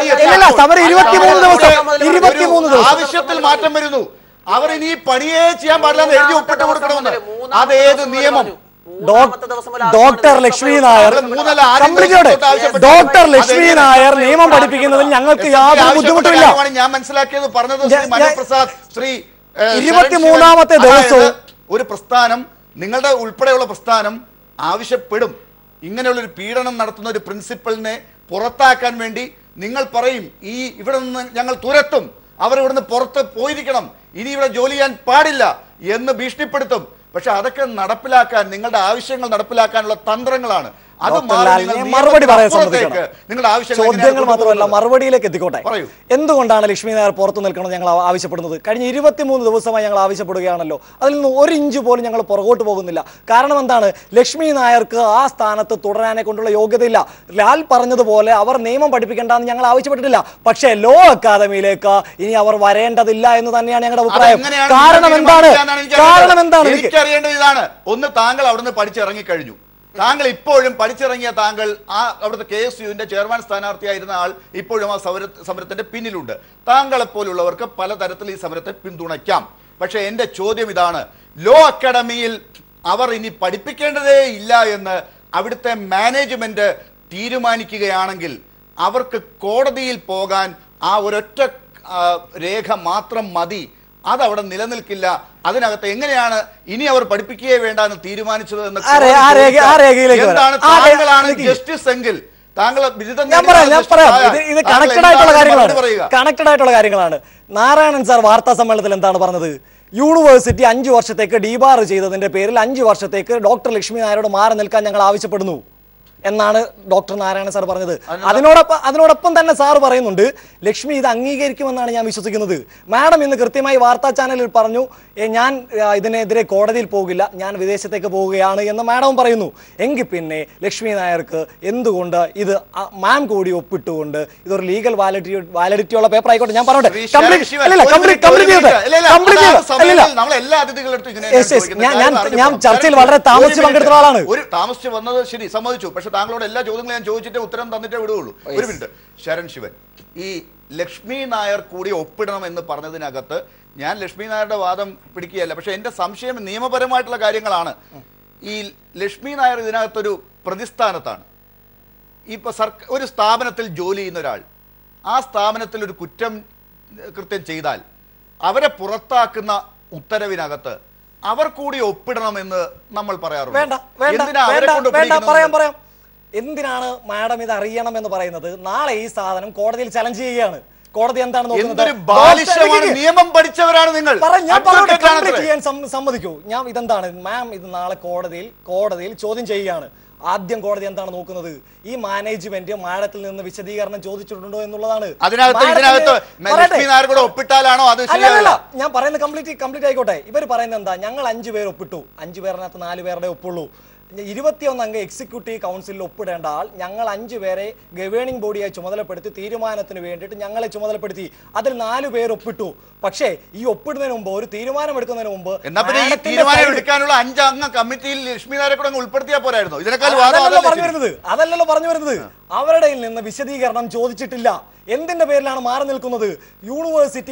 ആവശ്യത്തിൽ മാറ്റം വരുന്നു. അവർ ഇനി പണിയേ ചെയ്യാൻ പാടില്ല എന്ന് എഴുതി ഒപ്പിട്ട് കൊടുക്കണമെന്ന്. അതേത് നിയമം?
ഡോക്ടർ ലക്ഷ്മി നായർ നിയമം പഠിപ്പിക്കുന്നതിൽ ഞങ്ങൾക്ക് യാതൊരു ബുദ്ധിമുട്ടില്ല.
ഞാൻ മനസ്സിലാക്കിയത് പറഞ്ഞത് മനോപ്രസാദ് ശ്രീ
23ാമത്തെ ദിവസവും
ഒരു പ്രസ്ഥാനം, നിങ്ങളുടെ ഉൾപ്പെടെയുള്ള പ്രസ്ഥാനം ആവശ്യപ്പെടും ഇങ്ങനെയുള്ളൊരു പീഡനം നടത്തുന്ന ഒരു പ്രിൻസിപ്പലിനെ പുറത്താക്കാൻ വേണ്ടി. നിങ്ങൾ പറയും ഇവിടെ നിന്ന് ഞങ്ങൾ തുരത്തും, അവർ ഇവിടുന്ന് പുറത്ത് പോയിരിക്കണം, ഇനി ഇവിടെ ജോലി ചെയ്യാൻ പാടില്ല എന്ന് ഭീഷണിപ്പെടുത്തും. പക്ഷെ അതൊക്കെ നടപ്പിലാക്കാൻ, നിങ്ങളുടെ ആവശ്യങ്ങൾ നടപ്പിലാക്കാനുള്ള തന്ത്രങ്ങളാണ്.
മറുപടി പറയാൻ ചോദ്യങ്ങൾ മാത്രമല്ല മറുപടിയിലേക്ക് എത്തിക്കോട്ടെ. എന്തുകൊണ്ടാണ് ലക്ഷ്മി നായർ പുറത്തു നിൽക്കണം ഞങ്ങൾ ആവശ്യപ്പെടുന്നത്? കഴിഞ്ഞ 23 ദിവസമായി ഞങ്ങൾ ആവശ്യപ്പെടുകയാണല്ലോ. അതിൽ നിന്ന് 1 ഇഞ്ച് പോലും ഞങ്ങൾ പുറകോട്ട് പോകുന്നില്ല. കാരണം എന്താണ്? ലക്ഷ്മി നായർക്ക് ആ സ്ഥാനത്ത് തുടരാനെ കൊണ്ടുള്ള യോഗ്യതയില്ല. ലാൽ പറഞ്ഞതുപോലെ അവർ നിയമം പഠിപ്പിക്കേണ്ടെന്ന് ഞങ്ങൾ ആവശ്യപ്പെട്ടിട്ടില്ല. പക്ഷേ ലോ അക്കാദമിയിലേക്ക് ഇനി അവർ വരേണ്ടതില്ല എന്ന് തന്നെയാണ് ഞങ്ങളുടെ അഭിപ്രായം. കാരണം എന്താണ്?
എനിക്കറിയേണ്ടത് ഇതാണ്. ഒന്ന്, താങ്കൾ അവിടുന്ന് പഠിച്ചിറങ്ങിക്കഴിഞ്ഞു. താങ്കൾ ഇപ്പോഴും പഠിച്ചിറങ്ങിയ താങ്കൾ അവിടുത്തെ KSUവിന്റെ ചെയർമാൻ സ്ഥാനാർത്ഥിയായിരുന്ന ആൾ ഇപ്പോഴും ആ സമരത്തിന്റെ പിന്നിലുണ്ട്. താങ്കളെപ്പോലുള്ളവർക്ക് പലതരത്തിൽ ഈ സമരത്തെ പിന്തുണയ്ക്കാം. പക്ഷെ എന്റെ ചോദ്യം ഇതാണ്, ലോ അക്കാഡമിയിൽ അവർ ഇനി പഠിപ്പിക്കേണ്ടതേ ഇല്ല എന്ന് അവിടുത്തെ മാനേജ്മെന്റ് തീരുമാനിക്കുകയാണെങ്കിൽ അവർക്ക് കോടതിയിൽ പോകാൻ ആ ഒരൊറ്റ രേഖ മാത്രം മതി. അതവിടെ നിലനിൽക്കില്ല. അതിനകത്ത് എങ്ങനെയാണ് ഇനി അവർ പഠിപ്പിക്കുകയേ വേണ്ട എന്ന് തീരുമാനിച്ചത് എന്ന് എന്താണ്? താങ്കളാണ് ജസ്റ്റിസ് എങ്കിൽ താങ്കൾ
കണക്റ്റഡ് ആയിട്ടുള്ള കാര്യങ്ങളാണ്. നാരായണൻ സാർ വാർത്താ സമ്മേളനത്തിൽ എന്താണ് പറഞ്ഞത്? യൂണിവേഴ്സിറ്റി 5 വർഷത്തേക്ക് ഡീബാർ ചെയ്തതിന്റെ പേരിൽ 5 വർഷത്തേക്ക് ഡോക്ടർ ലക്ഷ്മി നായരോട് മാറി നിൽക്കാൻ ഞങ്ങൾ ആവശ്യപ്പെടുന്നു എന്നാണ് ഡോക്ടർ നാരായണൻ സാർ പറഞ്ഞത്. അതിനോടൊപ്പം തന്നെ സാർ പറയുന്നുണ്ട് ലക്ഷ്മി ഇത് അംഗീകരിക്കുമെന്നാണ് ഞാൻ വിശ്വസിക്കുന്നത്. മാഡം ഇന്ന് കൃത്യമായി വാർത്താ ചാനലിൽ പറഞ്ഞു ഞാൻ ഇതിനെതിരെ കോടതിയിൽ പോകില്ല, ഞാൻ വിദേശത്തേക്ക് പോവുകയാണ് എന്ന് മാഡം പറയുന്നു. എങ്കിൽ പിന്നെ ലക്ഷ്മി നായർക്ക് എന്തുകൊണ്ട് ഇത് മാം കൂടി ഒപ്പിട്ടുകൊണ്ട് ഇതൊരു ലീഗൽ വാലിഡിറ്റി ഉള്ള പേപ്പർ ആയിക്കോട്ടെ. ഞാൻ പറഞ്ഞോട്ടെ, ഞാൻ ചർച്ചയിൽ വളരെ താമസിച്ച് പങ്കെടുത്ത ആളാണ്.
താമസിച്ച് വന്നത് ശരി, സമ്മതിച്ചു. പക്ഷെ താങ്കളോട് എല്ലാ ചോദ്യങ്ങളും ഞാൻ ചോദിച്ചിട്ട് ഉത്തരം തന്നിട്ടേ വിടുകയുള്ളൂ. ഒരു മിനിറ്റ്, ശരൺ ശിവൻ, ഈ ലക്ഷ്മി നായർ കൂടി ഒപ്പിടണം എന്ന് പറഞ്ഞതിനകത്ത് ഞാൻ ലക്ഷ്മി നായരുടെ വാദം പിടിക്കുകയല്ല. പക്ഷെ എന്റെ സംശയം നിയമപരമായിട്ടുള്ള കാര്യങ്ങളാണ്. ഈ ലക്ഷ്മി നായർ ഇതിനകത്തൊരു പ്രതിസ്ഥാനത്താണ്. ഇപ്പൊ ഒരു സ്ഥാപനത്തിൽ ജോലി ചെയ്യുന്ന ഒരാൾ ആ സ്ഥാപനത്തിൽ ഒരു കൃത്യം ചെയ്താൽ അവരെ പുറത്താക്കുന്ന ഉത്തരവിനകത്ത് അവർ കൂടി ഒപ്പിടണമെന്ന് നമ്മൾ പറയാറുണ്ട്.
എന്തിനാണ് മാഡം ഇത് അറിയണം എന്ന് പറയുന്നത്? നാളെ ഈ സാധനം കോടതിയിൽ ചലഞ്ച് ചെയ്യുകയാണ്. കോടതി എന്താണ് നോക്കുന്നത്?
നിയമം പഠിച്ചവരാണ് നിങ്ങൾ.
ചെയ്യാൻ സമ്മതിക്കൂ. ഞാൻ ഇതെന്താണ് മാം, ഇത് നാളെ കോടതിയിൽ ചോദ്യം ചെയ്യുകയാണ്. ആദ്യം കോടതി എന്താണ് നോക്കുന്നത്? ഈ മാനേജ്മെന്റ് മാഡത്തിൽ നിന്ന് വിശദീകരണം ചോദിച്ചിട്ടുണ്ടോ എന്നുള്ളതാണ്. ഞാൻ പറയുന്നത് കംപ്ലീറ്റ് ആയിക്കോട്ടെ. ഇവർ പറയുന്നത് എന്താ? ഞങ്ങൾ 5 പേർ ഒപ്പിട്ടു, 5 പേരിനകത്ത് 4 പേരുടെ ഒപ്പുള്ളൂ. 21 അംഗ എക്സിക്യൂട്ടീവ് കൗൺസിലിൽ ഒപ്പിടേണ്ട ആൾ ഞങ്ങൾ 5 പേരെ ഗവേണിംഗ് ബോഡിയായി ചുമതലപ്പെടുത്തി തീരുമാനത്തിന് വേണ്ടിയിട്ട് ഞങ്ങളെ ചുമതലപ്പെടുത്തി. അതിൽ 4 പേർ ഒപ്പിട്ടു. പക്ഷേ ഈ ഒപ്പിടുന്നതിന് മുമ്പ്, ഒരു തീരുമാനം എടുക്കുന്നതിന് മുമ്പ്
എടുക്കാനുള്ള 5 അംഗ കമ്മിറ്റിയിൽ ലക്ഷ്മി നായരെ കൂടെ ഉൾപ്പെടുത്തിയാൽ പോരായിരുന്നു?
അതല്ലല്ലോ പറഞ്ഞു വരുന്നത്. അവരുടെ നിന്ന് വിശദീകരണം ചോദിച്ചിട്ടില്ല. എന്തിന്റെ പേരിലാണ് മാറി നിൽക്കുന്നത്? യൂണിവേഴ്സിറ്റി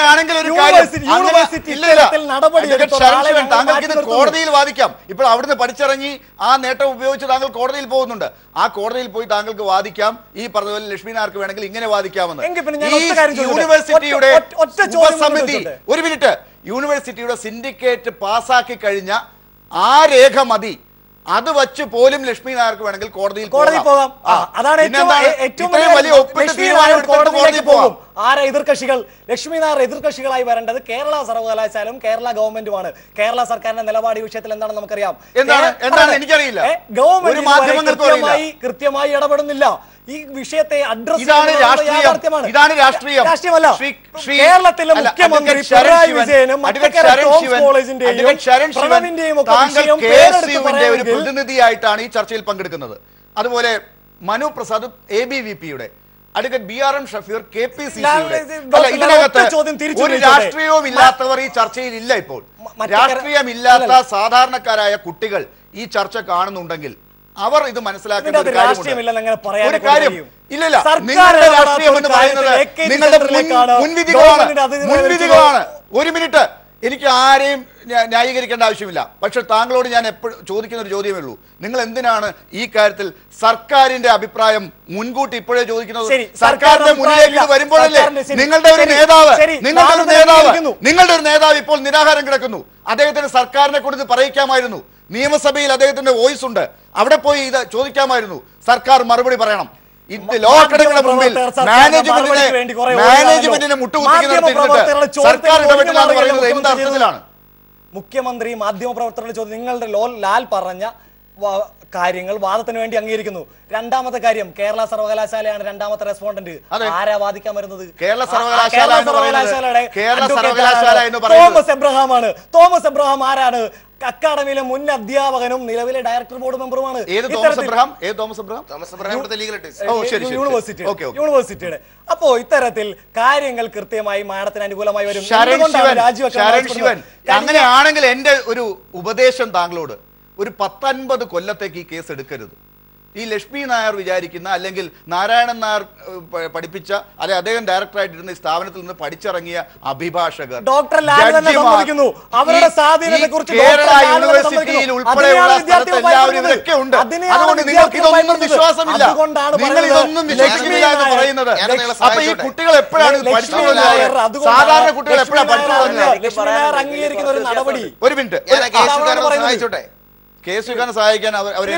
കോടതിയിൽ വാദിക്കാം. ഇപ്പോൾ അവിടുന്ന് പഠിച്ചിറങ്ങി ആ നേട്ടം ഉപയോഗിച്ച് താങ്കൾ കോടതിയിൽ പോകുന്നുണ്ട്. ആ കോടതിയിൽ പോയി താങ്കൾക്ക് വാദിക്കാം. ഈ പറഞ്ഞ പോലെ ലക്ഷ്മി നായർക്ക് വേണമെങ്കിൽ ഇങ്ങനെ വാദിക്കാമെന്ന്. യൂണിവേഴ്സിറ്റിയുടെ ഉപസമിതി, ഒരു മിനിറ്റ്, യൂണിവേഴ്സിറ്റിയുടെ സിൻഡിക്കേറ്റ് പാസാക്കി കഴിഞ്ഞ ആ രേഖ മതി. അത് വച്ച് പോലും ലക്ഷ്മി നായർക്ക് വേണമെങ്കിൽ കോടതിയിൽ പോകാം.
അതാണ്
ഇത്രയും വലിയ ഒപ്പിട്ട് തീരുമാനം എടുത്തിട്ട് കോടതിയിൽ പോകാം.
ആരാ എതിർകക്ഷികൾ? ലക്ഷ്മി നായർ എതിർകക്ഷികളായി വരേണ്ടത് കേരള സർവകലാശാലയും കേരള ഗവൺമെന്റുമാണ്. കേരള സർക്കാരിന്റെ നിലപാട് ഈ വിഷയത്തിൽ എന്താണെന്ന് നമുക്കറിയാം.
എനിക്കറിയില്ല.
ഗവൺമെന്റ് കൃത്യമായി ഇടപെടുന്നില്ല. ഈ വിഷയത്തെ അഡ്രസ്
ഇതാണ് രാഷ്ട്രീയം.
രാഷ്ട്രീയമല്ല. കേരളത്തിലെ മുഖ്യമന്ത്രി പിണറായി വിജയനും
ഒരു പ്രതിനിധിയായിട്ടാണ് ഈ ചർച്ചയിൽ പങ്കെടുക്കുന്നത്. അതുപോലെ മനു പ്രസാദ് ABVP-യുടെ, അഡ്വക്കേറ്റ് BRM ഷഫീർ KPCC-യുടെ. ഇതിനകത്ത് ഒരു രാഷ്ട്രീയവും ഇല്ലാത്തവർ ഈ ചർച്ചയിൽ ഇല്ല. ഇപ്പോൾ രാഷ്ട്രീയമില്ലാത്ത സാധാരണക്കാരായ കുട്ടികൾ ഈ ചർച്ച കാണുന്നുണ്ടെങ്കിൽ അവർ ഇത് മനസ്സിലാക്കേണ്ട ഒരു കാര്യം. ഇല്ല, നിങ്ങളുടെ രാഷ്ട്രീയം എന്ന് പറയുന്നത് നിങ്ങളുടെ മുൻവിധികളാണ്. ഒരു മിനിറ്റ്, എനിക്ക് ആരെയും ന്യായീകരിക്കേണ്ട ആവശ്യമില്ല. പക്ഷെ താങ്കളോട് ഞാൻ എപ്പോഴും ചോദിക്കുന്ന ഒരു ചോദ്യമേ ഉള്ളൂ. നിങ്ങൾ എന്തിനാണ് ഈ കാര്യത്തിൽ സർക്കാരിന്റെ അഭിപ്രായം മുൻകൂട്ടി ഇപ്പോഴേ ചോദിക്കുന്നത്? സർക്കാരിന്റെ മുന്നിലേക്ക് വരുമ്പോഴല്ലേ നിങ്ങളുടെ ഒരു നേതാവ് ഇപ്പോൾ നിരാഹാരം കിടക്കുന്നു. അദ്ദേഹത്തിന് സർക്കാരിനെ കൊണ്ട് പറയിക്കാമായിരുന്നു. നിയമസഭയിൽ അദ്ദേഹത്തിന്റെ വോയിസ് ഉണ്ട്. അവിടെ പോയി ഇത് ചോദിക്കാമായിരുന്നു. സർക്കാർ മറുപടി പറയണം. ലോ അക്കാദമിയുടെ മുമ്പിൽ മാനേജ്മെന്റിനെ മുട്ടുകുത്തിക്കുന്ന സർക്കാർ ഇടപെട്ടില്ല എന്ന് പറയുന്നത് എന്ത് അർത്ഥത്തിലാണ്?
മുഖ്യമന്ത്രി മാധ്യമപ്രവർത്തകരുടെ ചോദ്യം നിങ്ങളുടെ ലാൽ പറഞ്ഞ കാര്യങ്ങൾ വാദത്തിന് വേണ്ടി അംഗീകരിക്കുന്നു. രണ്ടാമത്തെ കാര്യം, കേരള സർവകലാശാലയാണ് രണ്ടാമത്തെ റെസ്പോണ്ടന്റ്. ആരാ വാദിക്കാൻ വരുന്നത്?
കേരള സർവകലാശാലയുടെ
തോമസ് എബ്രഹാം ആണ്. തോമസ് എബ്രഹാം ആരാണ്? അക്കാദമിയിലെ മുൻ അധ്യാപകനും നിലവിലെ ഡയറക്ടർ ബോർഡ് മെമ്പറുമാണ്. യൂണിവേഴ്സിറ്റിയുടെ. അപ്പോ ഇത്തരത്തിൽ കാര്യങ്ങൾ കൃത്യമായി മാഡത്തിന് അനുകൂലമായി വരും.
അങ്ങനെയാണെങ്കിൽ എന്റെ ഒരു ഉപദേശം താങ്കളോട്, ഒരു 10-50 കൊല്ലത്തേക്ക് ഈ കേസ് എടുക്കരുത്. ഈ ലക്ഷ്മി നായർ വിചാരിക്കുന്ന, അല്ലെങ്കിൽ നാരായണൻ നായർ പഠിപ്പിച്ച, അല്ലെ അദ്ദേഹം ഡയറക്ടറായിട്ടിരുന്ന ഈ സ്ഥാപനത്തിൽ നിന്ന് പഠിച്ചിറങ്ങിയ അഭിഭാഷകർ, കേരള യൂണിവേഴ്സിറ്റിയിൽ ഉൾപ്പെടെയുള്ള സ്ഥലത്ത് എല്ലാവരും ഇവരൊക്കെ ഉണ്ട്. അതുകൊണ്ട് നിങ്ങൾക്ക് ഇതൊന്നും വിശ്വാസമില്ല, നിങ്ങൾ ഇതൊന്നും വിശ്വസിക്കുന്നില്ല എന്ന് പറയുന്നത്. അപ്പൊ ഈ കുട്ടികൾ എപ്പോഴാണ് പഠിച്ചു തുടങ്ങുന്നത്? സാധാരണ കുട്ടികൾ എപ്പോഴാണ് പഠിച്ചു തുടങ്ങുന്നത്? ഒരു മിനിറ്റ്, കേസുകാരനെ സഹായിക്കാൻ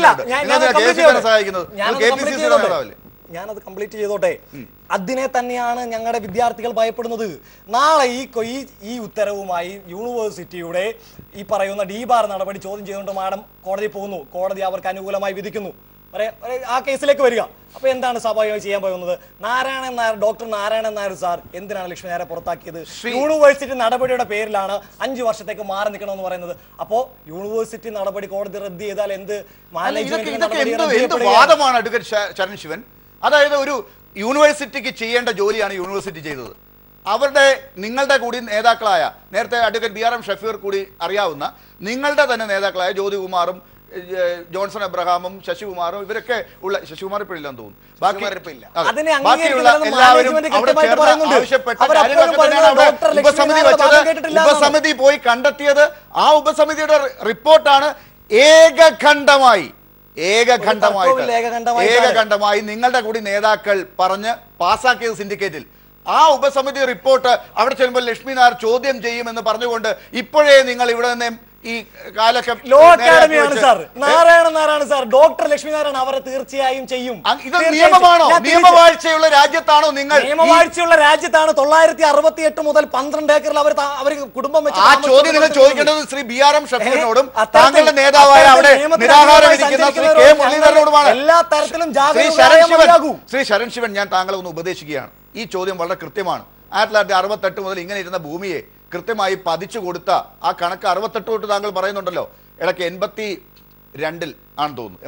ഞാനത് കംപ്ലീറ്റ് ചെയ്തോട്ടെ. അതിനെ തന്നെയാണ് ഞങ്ങളുടെ വിദ്യാർത്ഥികൾ ഭയപ്പെടുന്നത്. നാളെ ഈ ഉത്തരവുമായി യൂണിവേഴ്സിറ്റിയുടെ ഈ പറയുന്ന ഡീബാർ നടപടി ചോദ്യം ചെയ്തുകൊണ്ട് മാഡം കോടതി പോകുന്നു. കോടതി അവർക്ക് അനുകൂലമായി വിധിക്കുന്നു. ആ കേസിലേക്ക് വരിക. അപ്പൊ എന്താണ് സ്വാഭാവികമായി ചെയ്യാൻ പോകുന്നത്? ഡോക്ടർ നാരായണൻ നായർ സാർ എന്തിനാണ് ലക്ഷ്മി നായരെ പുറത്താക്കിയത്? യൂണിവേഴ്സിറ്റി നടപടിയുടെ പേരിലാണ് 5 വർഷത്തേക്ക് മാറി നിൽക്കണമെന്ന് പറയുന്നത്. അപ്പോ യൂണിവേഴ്സിറ്റി നടപടി കോടതി റദ്ദ് ചെയ്താൽ എന്ത്
വാദമാണ് അഡ്വക്കേറ്റ് ശരൺ ശിവൻ? അതായത് ഒരു യൂണിവേഴ്സിറ്റിക്ക് ചെയ്യേണ്ട ജോലിയാണ് യൂണിവേഴ്സിറ്റി ചെയ്തത്. നിങ്ങളുടെ കൂടി നേതാക്കളായ, നേരത്തെ അഡ്വക്കേറ്റ് BRM ഷഫീർ കൂടി അറിയാവുന്ന നിങ്ങളുടെ തന്നെ നേതാക്കളായ ജ്യോതികുമാറും ജോൺസൺ എബ്രഹാമും ശശികുമാറും ഇവരൊക്കെ ഉള്ള, ശശികുമാർ ഇപ്പോഴില്ലെന്ന് തോന്നുന്നു, ബാക്കിയുള്ള എല്ലാവരും അവിടെ ചേർന്ന് ആവശ്യപ്പെട്ട ഉപസമിതി വെച്ചത്, ഉപസമിതി പോയി കണ്ടെത്തിയത്, ആ ഉപസമിതിയുടെ റിപ്പോർട്ടാണ് ഏകകണ്ഠമായി നിങ്ങളുടെ കൂടി നേതാക്കൾ പറഞ്ഞ് പാസാക്കിയത് സിൻഡിക്കേറ്റിൽ. ആ ഉപസമിതി റിപ്പോർട്ട് അവിടെ ചെല്ലുമ്പോൾ ലക്ഷ്മി നായർ ചോദ്യം ചെയ്യുമെന്ന് പറഞ്ഞുകൊണ്ട് ഇപ്പോഴേ നിങ്ങൾ ഇവിടെ നിന്ന് ഈ
ലോ അക്കാദമിയാണ് sir, Narayanan sir, doctor Lakshmi Narayanan അവരെ തീർച്ചയായും ചെയ്യും.
ഇത് നിയമമാണോ? നിയമവാഴ്ചയുള്ള രാജ്യത്താണോ നിങ്ങൾ?
നിയമവാഴ്ചയുള്ള രാജ്യത്താണ്. 968 മുതൽ 12 ഏക്കറിൽ അവർ കുടുംബം വെച്ച്.
ആ ചോദ്യം നിങ്ങൾ ചോദിക്കേണ്ടത് ശ്രീ BRM ഷഫീറിനോടും താങ്കളുടെ നേതാവായ അവിടെ നിരാഹാരം ഇരിക്കുന്ന ശ്രീ K മുരളീധരനോടുമാണ്.
എല്ലാ തരത്തിലും
ശ്രീ ശരൺ ശിവൻ, ഞാൻ താങ്കളെ ഒന്ന് ഉപദേശിക്കുകയാണ്. ഈ ചോദ്യം വളരെ കൃത്യമാണ്. 1968 മുതൽ ഇങ്ങനെ ഇരുന്ന ഭൂമിയെ കൃത്യമായി പതിച്ചു കൊടുത്ത ആ കണക്ക് 68 തൊട്ട് താങ്കൾ പറയുന്നുണ്ടല്ലോ. ഇടയ്ക്ക് 82 ആണെന്ന് തോന്നുന്നു,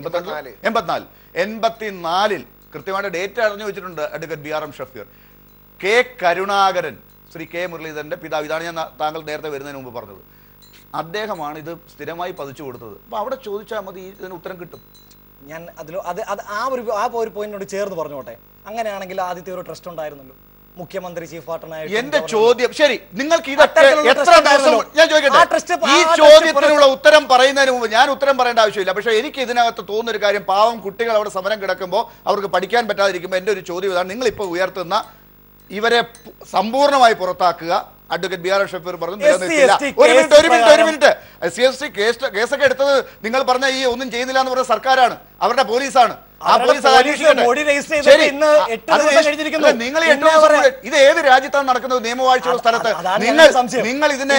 84 കൃത്യമായിട്ട് ഡേറ്റ് അറിഞ്ഞു വെച്ചിട്ടുണ്ട് advocate BRM Shafeer. K Karunakaran, Shri K മുരളീധരന്റെ പിതാവ്, ഇതാണ് ഞാൻ താങ്കൾ നേരത്തെ വരുന്നതിന് മുമ്പ് പറഞ്ഞത്. അദ്ദേഹമാണ് ഇത് സ്ഥിരമായി പതിച്ചു കൊടുത്തത്. അപ്പൊ അവിടെ ചോദിച്ചാൽ മതി, ഇതിന് ഉത്തരം കിട്ടും.
ഞാൻ ആ ഒരു പോയിന്റിനോട് ചേർന്ന് പറഞ്ഞോട്ടെ. അങ്ങനെയാണെങ്കിൽ ആദ്യത്തെ ഒരു ട്രസ്റ്റ് ഉണ്ടായിരുന്നല്ലോ, മുഖ്യമന്ത്രി ചീഫ് പാർട്ണറായി.
എന്റെ ചോദ്യം, ശരി, നിങ്ങൾക്ക് ഇതൊക്കെ എത്ര ദിവസം, ഞാൻ ചോദിക്കട്ടെ, ഈ ചോദ്യത്തിനുള്ള ഉത്തരം പറയുന്നതിന് മുമ്പ് ഞാൻ ഉത്തരം പറയേണ്ട ആവശ്യമില്ല. പക്ഷേ എനിക്ക് ഇതിനകത്ത് തോന്നുന്നൊരു കാര്യം, പാവം കുട്ടികൾ അവിടെ സമരം കിടക്കുമ്പോൾ അവർക്ക് പഠിക്കാൻ പറ്റാതിരിക്കുമ്പോൾ എൻ്റെ ഒരു ചോദ്യം ഇതാണ്, നിങ്ങളിപ്പോൾ ഉയർത്തുന്ന ഇവരെ സമ്പൂർണ്ണമായി പുറത്താക്കുക. അഡ്വക്കേറ്റ് BRM ഷഫീർ പറഞ്ഞു നിലനിൽക്കില്ല. ഒരു മിനിറ്റ്, SC കേസൊക്കെ എടുത്തത് നിങ്ങൾ പറഞ്ഞ ഈ ഒന്നും ചെയ്യുന്നില്ല എന്ന് പറഞ്ഞ സർക്കാരാണ്, അവരുടെ പോലീസാണ്. ആ പോലീസ് അത് അന്വേഷിക്കട്ടെ. ശരി, നിങ്ങൾ ഇത് ഏത് രാജ്യത്താണ് നടക്കുന്നത്? നിയമവാഴ്ചയുള്ള സ്ഥലത്ത് നിങ്ങൾ ഇതിനെ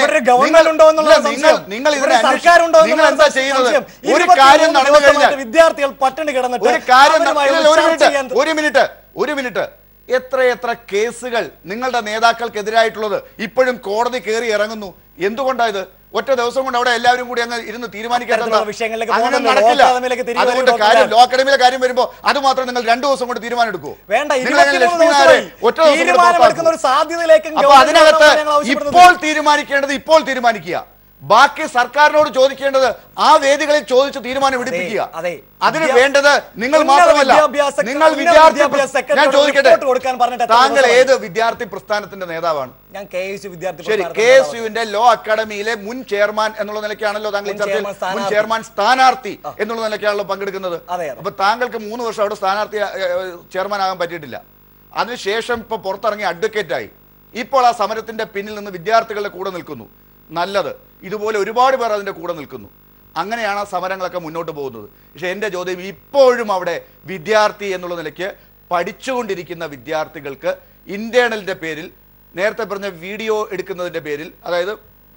നിങ്ങൾ എന്താ ചെയ്യുന്നത്? ഒരു കാര്യം നടന്നു കഴിഞ്ഞാൽ
വിദ്യാർത്ഥികൾ പട്ടിണി കിടന്നിട്ട്
ഒരു കാര്യം ഒരു മിനിറ്റ് എത്ര കേസുകൾ നിങ്ങളുടെ നേതാക്കൾക്കെതിരായിട്ടുള്ളത് ഇപ്പോഴും കോടതി കയറി ഇറങ്ങുന്നു. എന്തുകൊണ്ടായത്? ഒറ്റ ദിവസം കൊണ്ട് അവിടെ എല്ലാവരും കൂടി അങ്ങ് ഇരുന്ന് തീരുമാനിക്കേണ്ടത് അങ്ങനെ നടക്കില്ല. അതുകൊണ്ട് കാര്യം ലോ അക്കാഡമിയിലെ കാര്യം വരുമ്പോ അത് മാത്രം നിങ്ങൾ 2 ദിവസം കൊണ്ട് തീരുമാനം എടുക്കുമോ? ഒറ്റ ദിവസം. അപ്പൊ അതിനകത്ത് ഇപ്പോൾ തീരുമാനിക്കേണ്ടത് ഇപ്പോൾ തീരുമാനിക്കുക. ബാക്കി സർക്കാരിനോട് ചോദിക്കേണ്ടത് ആ വേദികളിൽ ചോദിച്ച് തീരുമാനം എടുപ്പിക്കുക. അതിന് വേണ്ടത് നിങ്ങൾ മാത്രമല്ല, നിങ്ങൾ വിദ്യാർത്ഥി. ഞാൻ ചോദിക്കട്ടെ, താങ്കൾ ഏത് വിദ്യാർത്ഥി പ്രസ്ഥാനത്തിന്റെ നേതാവാണ്?
ഞാൻ KSU വിദ്യാർത്ഥി.
ശരി, KSUവിന്റെ ലോ അക്കാഡമിയിലെ മുൻ ചെയർമാൻ എന്നുള്ള നിലയ്ക്കാണല്ലോ താങ്കൾ ഈ ചർച്ചയിൽ മുൻ ചെയർമാൻ സ്ഥാനാർത്ഥി എന്നുള്ള നിലയ്ക്കാണല്ലോ പങ്കെടുക്കുന്നത്. അപ്പൊ താങ്കൾക്ക് 3 വർഷം അവിടെ സ്ഥാനാർത്ഥി ചെയർമാൻ ആകാൻ പറ്റിയിട്ടില്ല. അതിനുശേഷം ഇപ്പൊ പുറത്തിറങ്ങി അഡ്വക്കേറ്റായി. ഇപ്പോൾ ആ സമരത്തിന്റെ പിന്നിൽ നിന്ന് വിദ്യാർത്ഥികളുടെ കൂടെ നിൽക്കുന്നു. നല്ലത്. ഇതുപോലെ ഒരുപാട് പേർ അതിൻ്റെ കൂടെ നിൽക്കുന്നു. അങ്ങനെയാണ് ആ സമരങ്ങളൊക്കെ മുന്നോട്ട് പോകുന്നത്. പക്ഷേ എൻ്റെ ചോദ്യം, ഇപ്പോഴും അവിടെ വിദ്യാർത്ഥി എന്നുള്ള നിലയ്ക്ക് പഠിച്ചുകൊണ്ടിരിക്കുന്ന വിദ്യാർത്ഥികൾക്ക് ഇന്റേണലിൻ്റെ പേരിൽ, നേരത്തെ പറഞ്ഞ വീഡിയോ എടുക്കുന്നതിൻ്റെ പേരിൽ, അതായത്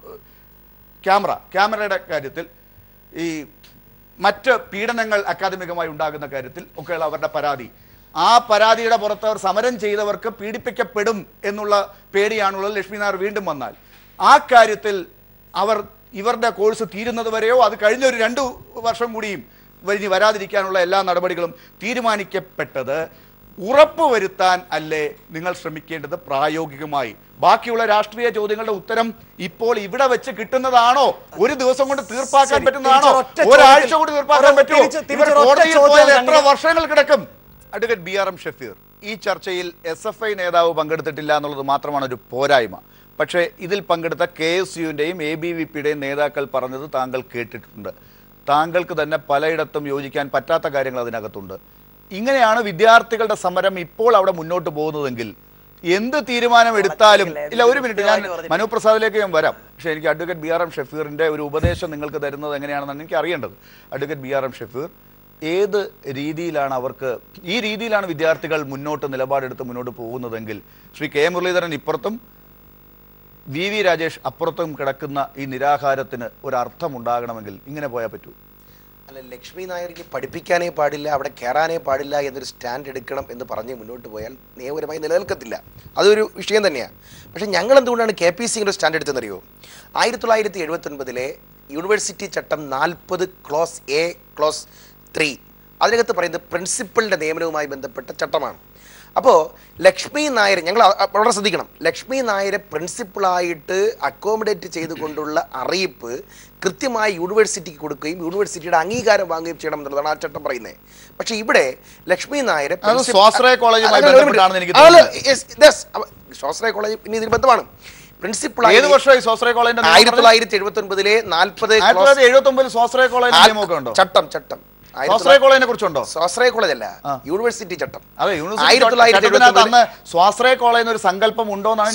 ക്യാമറയുടെ കാര്യത്തിൽ, ഈ മറ്റ് പീഡനങ്ങൾ അക്കാദമികമായി ഉണ്ടാകുന്ന കാര്യത്തിൽ ഒക്കെയുള്ള അവരുടെ പരാതി, ആ പരാതിയുടെ പുറത്ത് അവർ സമരം ചെയ്തവർക്ക് പീഡിപ്പിക്കപ്പെടും എന്നുള്ള പേടിയാണുള്ളത്. ലക്ഷ്മി നായർ വീണ്ടും വന്നാൽ ആ കാര്യത്തിൽ ഇവരുടെ കോഴ്സ് തീരുന്നത് വരെയോ അത് കഴിഞ്ഞൊരു 2 വർഷം കൂടിയും വരാതിരിക്കാനുള്ള എല്ലാ നടപടികളും തീരുമാനിക്കപ്പെട്ടത് ഉറപ്പുവരുത്താൻ അല്ലേ നിങ്ങൾ ശ്രമിക്കേണ്ടത് പ്രായോഗികമായി? ബാക്കിയുള്ള രാഷ്ട്രീയ ചോദ്യങ്ങളുടെ ഉത്തരം ഇപ്പോൾ ഇവിടെ വെച്ച് കിട്ടുന്നതാണോ? ഒരു ദിവസം കൊണ്ട് തീർപ്പാക്കാൻ പറ്റുന്നതാണോ? ഒരാഴ്ച കൊണ്ട് തീർപ്പാക്കാൻ പറ്റുമോ? ഇവർ കോടതിയിൽ പോയാൽ എത്ര വർഷങ്ങൾ കിടക്കും? അഡ്വക്കേറ്റ് BRM ഷഫീർ, ഈ ചർച്ചയിൽ SFI നേതാവ് പങ്കെടുത്തിട്ടില്ല എന്നുള്ളത് മാത്രമാണ് ഒരു പോരായ്മ. പക്ഷേ ഇതിൽ പങ്കെടുത്ത KSUവിൻ്റെയും ABVPയുടെയും നേതാക്കൾ പറഞ്ഞത് താങ്കൾ കേട്ടിട്ടുണ്ട്. താങ്കൾക്ക് തന്നെ പലയിടത്തും യോജിക്കാൻ പറ്റാത്ത കാര്യങ്ങൾ അതിനകത്തുണ്ട്. ഇങ്ങനെയാണ് വിദ്യാർത്ഥികളുടെ സമരം ഇപ്പോൾ അവിടെ മുന്നോട്ട് പോകുന്നതെങ്കിൽ എന്ത് തീരുമാനം എടുത്താലും ഇല്ല. ഒരു മിനിറ്റ്, ഞാൻ മനു പ്രസാദിലേക്ക് ഞാൻ വരാം. പക്ഷേ എനിക്ക് അഡ്വക്കേറ്റ് BRM ഷഫീറിൻ്റെ ഒരു ഉപദേശം നിങ്ങൾക്ക് തരുന്നത് എങ്ങനെയാണെന്നാണ് എനിക്ക് അറിയേണ്ടത്. അഡ്വക്കേറ്റ് BRM ഷഫീർ, ഏത് രീതിയിലാണ് ഈ രീതിയിലാണ് വിദ്യാർത്ഥികൾ നിലപാടെടുത്ത് മുന്നോട്ട് പോകുന്നതെങ്കിൽ ശ്രീ K മുരളീധരൻ ഇപ്പുറത്തും VV രാജേഷ് അപ്പുറത്തും കിടക്കുന്ന ഈ നിരാഹാരത്തിന് ഒരർത്ഥം ഉണ്ടാകണമെങ്കിൽ ഇങ്ങനെ പോയാൽ പറ്റൂ?
അല്ല, ലക്ഷ്മി നായർക്ക് പഠിപ്പിക്കാനേ പാടില്ല, അവിടെ കയറാനേ പാടില്ല എന്നൊരു സ്റ്റാൻഡ് എടുക്കണം എന്ന് പറഞ്ഞ് മുന്നോട്ട് പോയാൽ നിയമപരമായി നിലനിൽക്കത്തില്ല. അതൊരു വിഷയം തന്നെയാണ്. പക്ഷേ ഞങ്ങൾ എന്തുകൊണ്ടാണ് KPC ഒരു സ്റ്റാൻഡ് എടുത്തെന്നറിയോ? 1979 യൂണിവേഴ്സിറ്റി ചട്ടം 40 ക്ലോസ് A ക്ലോസ് 3 അതിനകത്ത് പറയുന്നത് പ്രിൻസിപ്പളിൻ്റെ നിയമനവുമായി ബന്ധപ്പെട്ട ചട്ടമാണ്. അപ്പോൾ ലക്ഷ്മി നായർ, ഞങ്ങൾ വളരെ ശ്രദ്ധിക്കണം, ലക്ഷ്മി നായരെ പ്രിൻസിപ്പളായിട്ട് അക്കോമഡേറ്റ് ചെയ്തുകൊണ്ടുള്ള അറിയിപ്പ് കൃത്യമായി യൂണിവേഴ്സിറ്റിക്ക് കൊടുക്കുകയും യൂണിവേഴ്സിറ്റിയുടെ അംഗീകാരം വാങ്ങുകയും ചെയ്യണം എന്നുള്ളതാണ് ആ ചട്ടം പറയുന്നത്. പക്ഷെ ഇവിടെ ലക്ഷ്മി നായരെ
സ്വാശ്രയ കോളേജ്
പിന്നെ ഇതിന് ബന്ധമാണ്. പ്രിൻസിപ്പൾ
1979 സ്വാശ്രയ കോളേജ് നിയമമൊക്കെ
ചട്ടം
സ്വാശ്രയ കോളേജിനെ കുറിച്ചുണ്ടോ?
സ്വാശ്രയ കോളേജ് അല്ല, യൂണിവേഴ്സിറ്റി ചട്ടം.
അതെ, അന്ന് സ്വാശ്രയ കോളേജിന് ഒരു സങ്കല്പം ഉണ്ടോന്നാണ്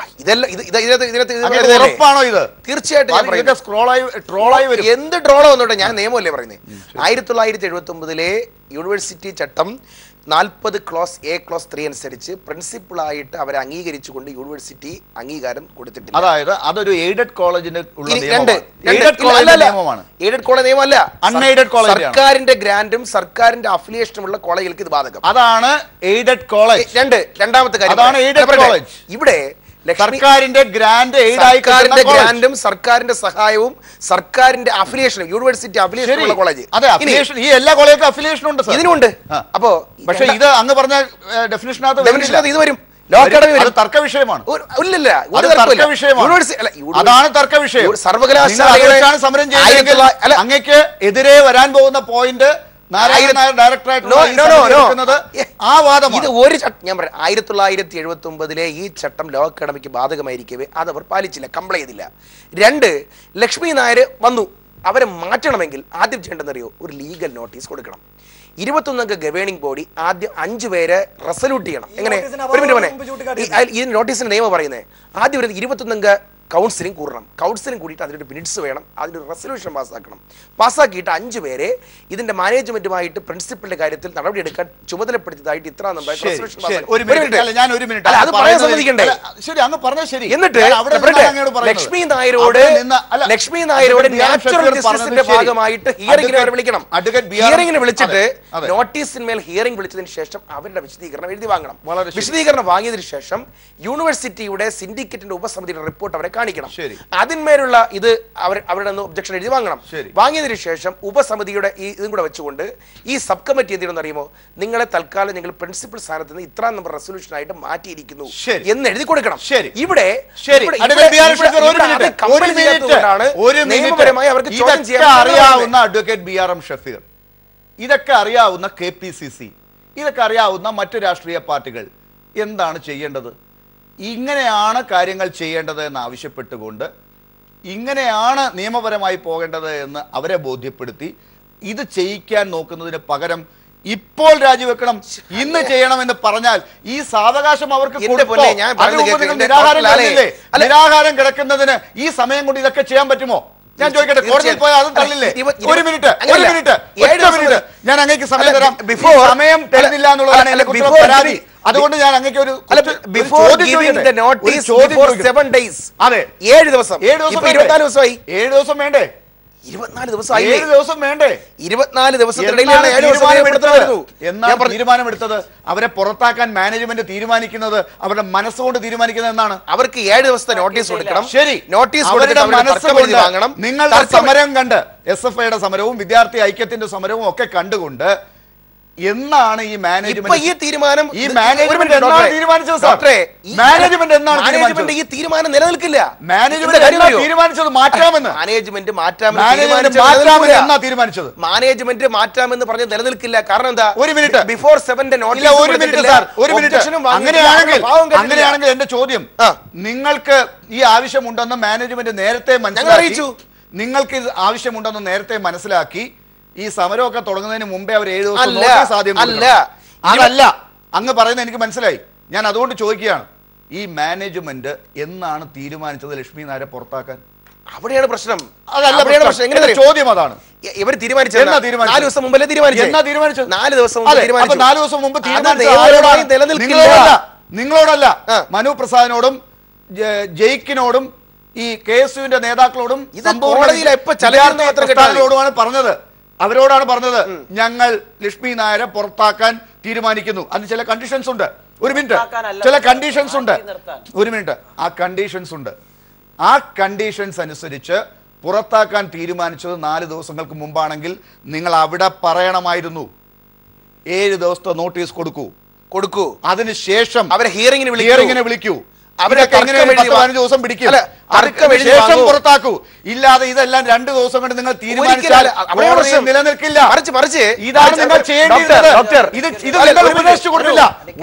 ഉറപ്പാണോ ഇത്?
തീർച്ചയായിട്ടും
ട്രോളായി വരും.
എന്ത് ട്രോളോ വന്നോട്ടെ, ഞാൻ നിയമമല്ലേ പറയുന്നത്. 1979 യൂണിവേഴ്സിറ്റി ചട്ടം 40 ക്ലോസ് A ക്ലോസ് 3 അനുസരിച്ച് പ്രിൻസിപ്പളായിട്ട് അവരെ അംഗീകരിച്ചുകൊണ്ട് യൂണിവേഴ്സിറ്റി അംഗീകാരം കൊടുത്തിട്ടില്ല.
അതായത് അതൊരു എയ്ഡഡ് കോളേജിന്
എയ്ഡഡ് കോളേജ് നിയമമല്ല, അൺഎയ്ഡഡ് കോളേജ്. സർക്കാരിന്റെ ഗ്രാൻഡും സർക്കാരിന്റെ അഫിലിയേഷനുമുള്ള കോളേജുകൾക്ക് ഇത് ബാധകം.
അതാണ് എയ്ഡഡ് കോളേജ്.
രണ്ടാമത്തെ കാര്യം,
അതാണ് എയ്ഡഡ് കോളേജ്.
ഇവിടെ
സർക്കാരിന്റെ
ഗ്രാൻഡും സർക്കാരിന്റെ സഹായവും സർക്കാരിന്റെ അഫിലിയേഷനും യൂണിവേഴ്സിറ്റി അഫിലിയേഷനുള്ള കോളേജ്.
ഈ എല്ലാ കോളേജിലും അഫിലിയേഷൻ ഉണ്ട്,
ഇതിനുണ്ട്. അപ്പോ
പക്ഷേ ഇത് അങ്ങ് പറഞ്ഞ ഡെഫിനിഷനകത്ത്
ഇത് വരും. ലോ അക്കാഡമി
തർക്ക വിഷയമാണ്.
അതാണ്
തർക്ക വിഷയം.
സർവകലാശാല
സമരം ചെയ്യുന്നതെങ്കിൽ അങ്ങക്ക് എതിരെ വരാൻ പോകുന്ന പോയിന്റ് ആ വാദം
ഇത് ഒരു ഞാൻ പറയാം. 1979 ഈ ചട്ടം ലോ അക്കാഡമിക്ക് ബാധകമായിരിക്കവേ അതവർ പാലിച്ചില്ല, കംപ്ലൈ ചെയ്തില്ല. 2, ലക്ഷ്മി നായർ വന്നു, അവരെ മാറ്റണമെങ്കിൽ ആദ്യം ചെയ്യേണ്ടതെന്നറിയോ? ഒരു ലീഗൽ നോട്ടീസ് കൊടുക്കണം. 21 അംഗ ഗവേണിംഗ് ബോഡി ആദ്യം 5 പേരെ റെസല്യൂട്ട് ചെയ്യണം. എങ്ങനെ? ഒരു മിനിറ്റ്, ഈ നോട്ടീസിന്റെ നിയമം പറയുന്നത് ആദ്യം വരുന്നത് 21 അംഗ കൗൺസിലിംഗ് കൂടണം. കൗൺസിലിംഗ് കൂടിയിട്ട് അതിനൊരു മിനിറ്റ്സ് വേണം, അതിനൊരു റെസൊല്യൂഷൻ പാസ്സാക്കണം. പാസ്സാക്കിയിട്ട് 5 പേരെ ഇതിന്റെ മാനേജ്മെന്റുമായിട്ട് പ്രിൻസിപ്പലിന്റെ കാര്യത്തിൽ നടപടിയെടുക്കാൻ ചുമതലപ്പെടുത്തിയതായിട്ട് ഇത്ര
ഞാൻ ഒരു മിനിറ്റ്
അത് പറയാൻ സമ്മതിക്കണ്ടേ?
ശരി, അങ്ങ് പറഞ്ഞത് ശരി.
എന്നിട്ട് ലക്ഷ്മി നായരോട് നാച്ചുറൽ ജസ്റ്റിസിന്റെ ഭാഗമായിട്ട് ഹിയറിംഗിന് വിളിക്കണം. ഹിയറിംഗിന് വിളിച്ചിട്ട് നോട്ടീസിന്മേൽ ഹിയറിംഗ് വിളിച്ചതിന് ശേഷം അവരുടെ വിശദീകരണം എഴുതി വാങ്ങണം. വിശദീകരണം വാങ്ങിയതിനു ശേഷം യൂണിവേഴ്സിറ്റിയുടെ സിൻഡിക്കേറ്റിന്റെ ഉപസമിതിയുടെ റിപ്പോർട്ട് അവരെ കാണിക്കണം. അതിന്മേലുള്ള ഇത് അവരുടെ ഒബ്ജക്ഷൻ എഴുതി വാങ്ങണം. വാങ്ങിയതിനു ശേഷം ഉപസമിതിയുടെ ഇതും കൂടെ വെച്ചുകൊണ്ട് ഈ സബ് കമ്മിറ്റി എന്ത് ചെയ്യണമെന്ന് അറിയുമോ? നിങ്ങളെ തൽക്കാലം ഞങ്ങൾ പ്രിൻസിപ്പൽ സ്ഥാനത്ത് നിന്ന് ഇത്ര നമ്പർ റെസൊല്യൂഷൻ ആയിട്ട് മാറ്റിയിരിക്കുന്നു എന്ന് എഴുതി കൊടുക്കണം. ഇവിടെ നിയമപരമായി അവർക്ക് ചോദ്യം ചെയ്യാൻ
അറിയാവുന്ന അഡ്വക്കേറ്റ് BRM ഷഫീർ, ഇതൊക്കെ അറിയാവുന്ന KPCC, ഇതൊക്കെ അറിയാവുന്ന മറ്റു രാഷ്ട്രീയ പാർട്ടികൾ എന്താണ് ചെയ്യേണ്ടത്? ഇങ്ങനെയാണ് കാര്യങ്ങൾ ചെയ്യേണ്ടത് എന്ന് ആവശ്യപ്പെട്ടുകൊണ്ട്, ഇങ്ങനെയാണ് നിയമപരമായി പോകേണ്ടത് എന്ന് അവരെ ബോധ്യപ്പെടുത്തി ഇത് ചെയ്യിക്കാൻ നോക്കുന്നതിന് പകരം ഇപ്പോൾ രാജിവെക്കണം, ഇന്ന് ചെയ്യണമെന്ന് പറഞ്ഞാൽ ഈ സാവകാശം അവർക്ക് നിരാഹാരം കിടക്കുന്നതിന് ഈ സമയം കൊണ്ട് ഇതൊക്കെ ചെയ്യാൻ പറ്റുമോ? ഞാൻ ചോദിക്കട്ടെ, കോടതിയിൽ പോയാൽ അതും തള്ളില്ലേ? ഒരു മിനിറ്റ് ഞാൻ അങ്ങേക്ക് സമയം തരാം. സമയം തരുന്നില്ല എന്നുള്ളതാണ് എന്റെ പരാതി. അതുകൊണ്ട് ഞാൻ അങ്ങേക്ക് ഒരു അതെ 7 ദിവസം 24 ദിവസമായി. 7 ദിവസം വേണ്ടേ? 24 ദിവസമായി. 7 ദിവസം വേണ്ടേ? 24 ദിവസത്തിനിടയിലാണ് തീരുമാനമെടുത്തത്. അവരെ പുറത്താക്കാൻ മാനേജ്മെന്റ് തീരുമാനിക്കുന്നത് അവരുടെ മനസ്സുകൊണ്ട് തീരുമാനിക്കുന്നത് എന്നാണ്.
അവർക്ക് 7 ദിവസത്തെ നോട്ടീസ് കൊടുക്കണം.
ശരി, നോട്ടീസ് വാങ്ങണം. നിങ്ങളുടെ സമരം കണ്ട്, SFIയുടെ സമരവും വിദ്യാർത്ഥി ഐക്യത്തിന്റെ സമരവും ഒക്കെ കണ്ടുകൊണ്ട് എന്നാണ് ഈ മാനേജ്മെന്റ് ഈ തീരുമാനം തീരുമാനിച്ചത്? ഈ തീരുമാനം നിലനിൽക്കില്ല. മാനേജ്മെന്റ് തീരുമാനിച്ചത് മാറ്റാമെന്ന്. മാനേജ്മെന്റ് തീരുമാനിച്ചത് മാനേജ്മെന്റ് മാറ്റാമെന്ന് പറഞ്ഞ് നിലനിൽക്കില്ല. കാരണം എന്താ? ഒരു മിനിറ്റ്, ബിഫോർ 7 നോട്ടീസ്. ഒരു മിനിറ്റ് സാർ, ഒരു മിനിറ്റ്. അങ്ങനെയാണെങ്കിൽ എന്റെ ചോദ്യം, നിങ്ങൾക്ക് ഈ ആവശ്യമുണ്ടെന്ന് മാനേജ്മെന്റ് നേരത്തെ മനസ്സിലാക്കി, നിങ്ങൾക്ക് ഇത് ആവശ്യമുണ്ടെന്ന് നേരത്തെ മനസ്സിലാക്കി ഈ സമരമൊക്കെ തുടങ്ങുന്നതിന് മുമ്പേ അവർ 7 ദിവസം നോട്ടീസ് ആദ്യം അതല്ല അങ്ങ് പറയുന്നത് എനിക്ക് മനസ്സിലായി. ഞാൻ അതുകൊണ്ട് ചോദിക്കുകയാണ്, ഈ മാനേജ്മെന്റ് എന്നാണ് തീരുമാനിച്ചത് ലക്ഷ്മി നായരെ പുറത്താക്കാൻ? അവിടെയാണ് പ്രശ്നം. അതല്ല ചോദ്യം, അതാണ്. ഇവർ തീരുമാനിച്ചത് 4 ദിവസം മുമ്പല്ലേ തീരുമാനിച്ചത്? 4 ദിവസം മുമ്പ് നിങ്ങളോടല്ല, മനു പ്രസാദിനോടും ജയിക്കിനോടും ഈ KSUവിന്റെ നേതാക്കളോടും ോടുമാണ് പറഞ്ഞത്. അവരോടാണ് പറഞ്ഞത്, ഞങ്ങൾ ലക്ഷ്മി നായരെ പുറത്താക്കാൻ തീരുമാനിക്കുന്നു. അതിന് ചില കണ്ടീഷൻസ് ഉണ്ട്. ഒരു മിനിറ്റ്, ചില കണ്ടീഷൻസ് ഉണ്ട്. ഒരു മിനിറ്റ്, ആ കണ്ടീഷൻസ് ഉണ്ട്. ആ കണ്ടീഷൻസ് അനുസരിച്ച് പുറത്താക്കാൻ തീരുമാനിച്ചത് 4 ദിവസങ്ങൾക്ക് മുമ്പാണെങ്കിൽ നിങ്ങൾ അവിടെ പറയണമായിരുന്നു 7 ദിവസത്തെ നോട്ടീസ് കൊടുക്കൂ. അതിനുശേഷം അവരെ ഹിയറിംഗിന് വിളിക്കൂ. അവരൊക്കെ 15 ദിവസം പിടിക്കും, ശേഷം പുറത്താക്കൂ. ഇല്ലാതെ ഇതെല്ലാം 2 ദിവസം കൊണ്ട് നിങ്ങൾ തീരുമാനിച്ചാൽ നിലനിൽക്കില്ല. ഇതാണ് നിങ്ങൾ ചെയ്യേണ്ടത്. ഇത് നിങ്ങൾ ഉപദേശിച്ചു കൊടുത്തില്ല.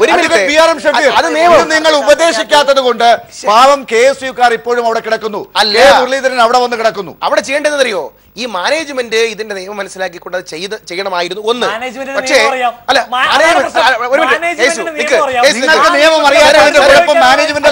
നിങ്ങൾ ഉപദേശിക്കാത്തത് കൊണ്ട് പാവം KSUക്കാർ ഇപ്പോഴും അവിടെ കിടക്കുന്നു. മുരളീധരൻ അവിടെ വന്ന് കിടക്കുന്നു. അവിടെ ചെയ്യേണ്ടത് അറിയോ? ഈ മാനേജ്മെന്റ് ഇതിന്റെ നിയമം മനസ്സിലാക്കിക്കൊണ്ട് ചെയ്യണമായിരുന്നു. ഒന്ന്, പക്ഷേ അല്ല, നിങ്ങൾക്ക് നിയമം അറിയാത്തതിന്റെ കുഴപ്പം മാനേജ്മെന്റ്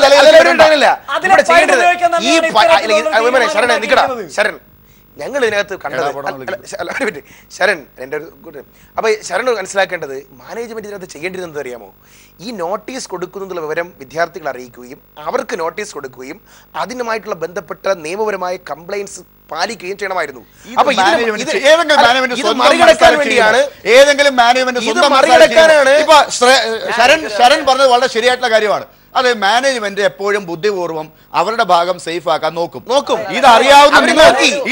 ശരൺ, ഞങ്ങൾ ഇതിനകത്ത് കണ്ടത് ശരൺ, എൻ്റെ ഒരു അപ്പൊ ശരൺ മനസ്സിലാക്കേണ്ടത് മാനേജ്മെന്റ് ഇതിനകത്ത് ചെയ്യേണ്ടിരുന്നത് അറിയാമോ? ഈ നോട്ടീസ് കൊടുക്കുന്നുള്ള വിവരം വിദ്യാർത്ഥികൾ അറിയിക്കുകയും അവർക്ക് നോട്ടീസ് കൊടുക്കുകയും അതിനുമായിട്ടുള്ള ബന്ധപ്പെട്ട നിയമപരമായ കംപ്ലൈൻസ് പാലിക്കുകയും ചെയ്യണമായിരുന്നു. അപ്പൊ ഇത് മറികടക്കാൻ വേണ്ടിയാണ്, ഏതെങ്കിലും മാനേജ്മെന്റ് മറികടക്കാനാണ്. ഇപ്പൊ ശരൺ പറഞ്ഞത് വളരെ ശരിയായിട്ടുള്ള കാര്യമാണ്. അത് മാനേജ്മെന്റ് എപ്പോഴും ബുദ്ധിപൂർവ്വം അവരുടെ ഭാഗം സേഫ് ആക്കാൻ നോക്കും. ഇതറിയാവുന്ന നിങ്ങൾ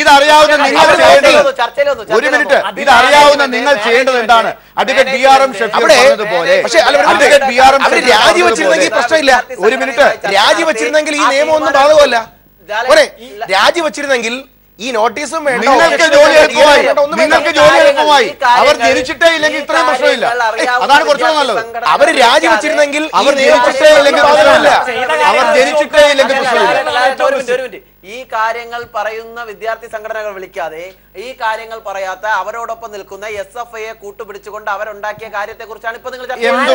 ഒരു മിനിറ്റ്, ഇതറിയാവുന്ന നിങ്ങൾ ചെയ്യേണ്ടത് എന്താണ്? അഡ്വക്കേറ്റ് BRM ഷഫീർ പറഞ്ഞതുപോലെ രാജിവെച്ചിരുന്നെങ്കിൽ പ്രശ്നമില്ല. ഒരു മിനിറ്റ്, രാജിവെച്ചിരുന്നെങ്കിൽ ഈ നിയമം ഒന്നും ബാധകമല്ല. രാജിവെച്ചിരുന്നെങ്കിൽ ഈ നോട്ടീസും വേണ്ട, നിങ്ങൾക്ക് ജോലി എളുപ്പമായി. അവർ ജനിച്ചിട്ടേ ഇല്ലെങ്കിൽ ഇത്രയും പ്രശ്നമില്ല. അതാണ് കുറച്ചുകൂടെ നല്ലത്. അവർ രാജിവെച്ചിരുന്നെങ്കിൽ അവർ ജനിച്ചിട്ടേ ഇല്ലെങ്കിൽ പ്രശ്നമില്ല.
ഈ കാര്യങ്ങൾ പറയുന്ന വിദ്യാർത്ഥി സംഘടനകൾ വിളിക്കാതെ ഈ കാര്യങ്ങൾ പറയാത്ത അവരോടൊപ്പം നിൽക്കുന്ന SFIയെ കൂട്ടുപിടിച്ചുകൊണ്ട് അവരുണ്ടാക്കിയ കാര്യത്തെ കുറിച്ചാണ് ഇപ്പൊ നിങ്ങൾ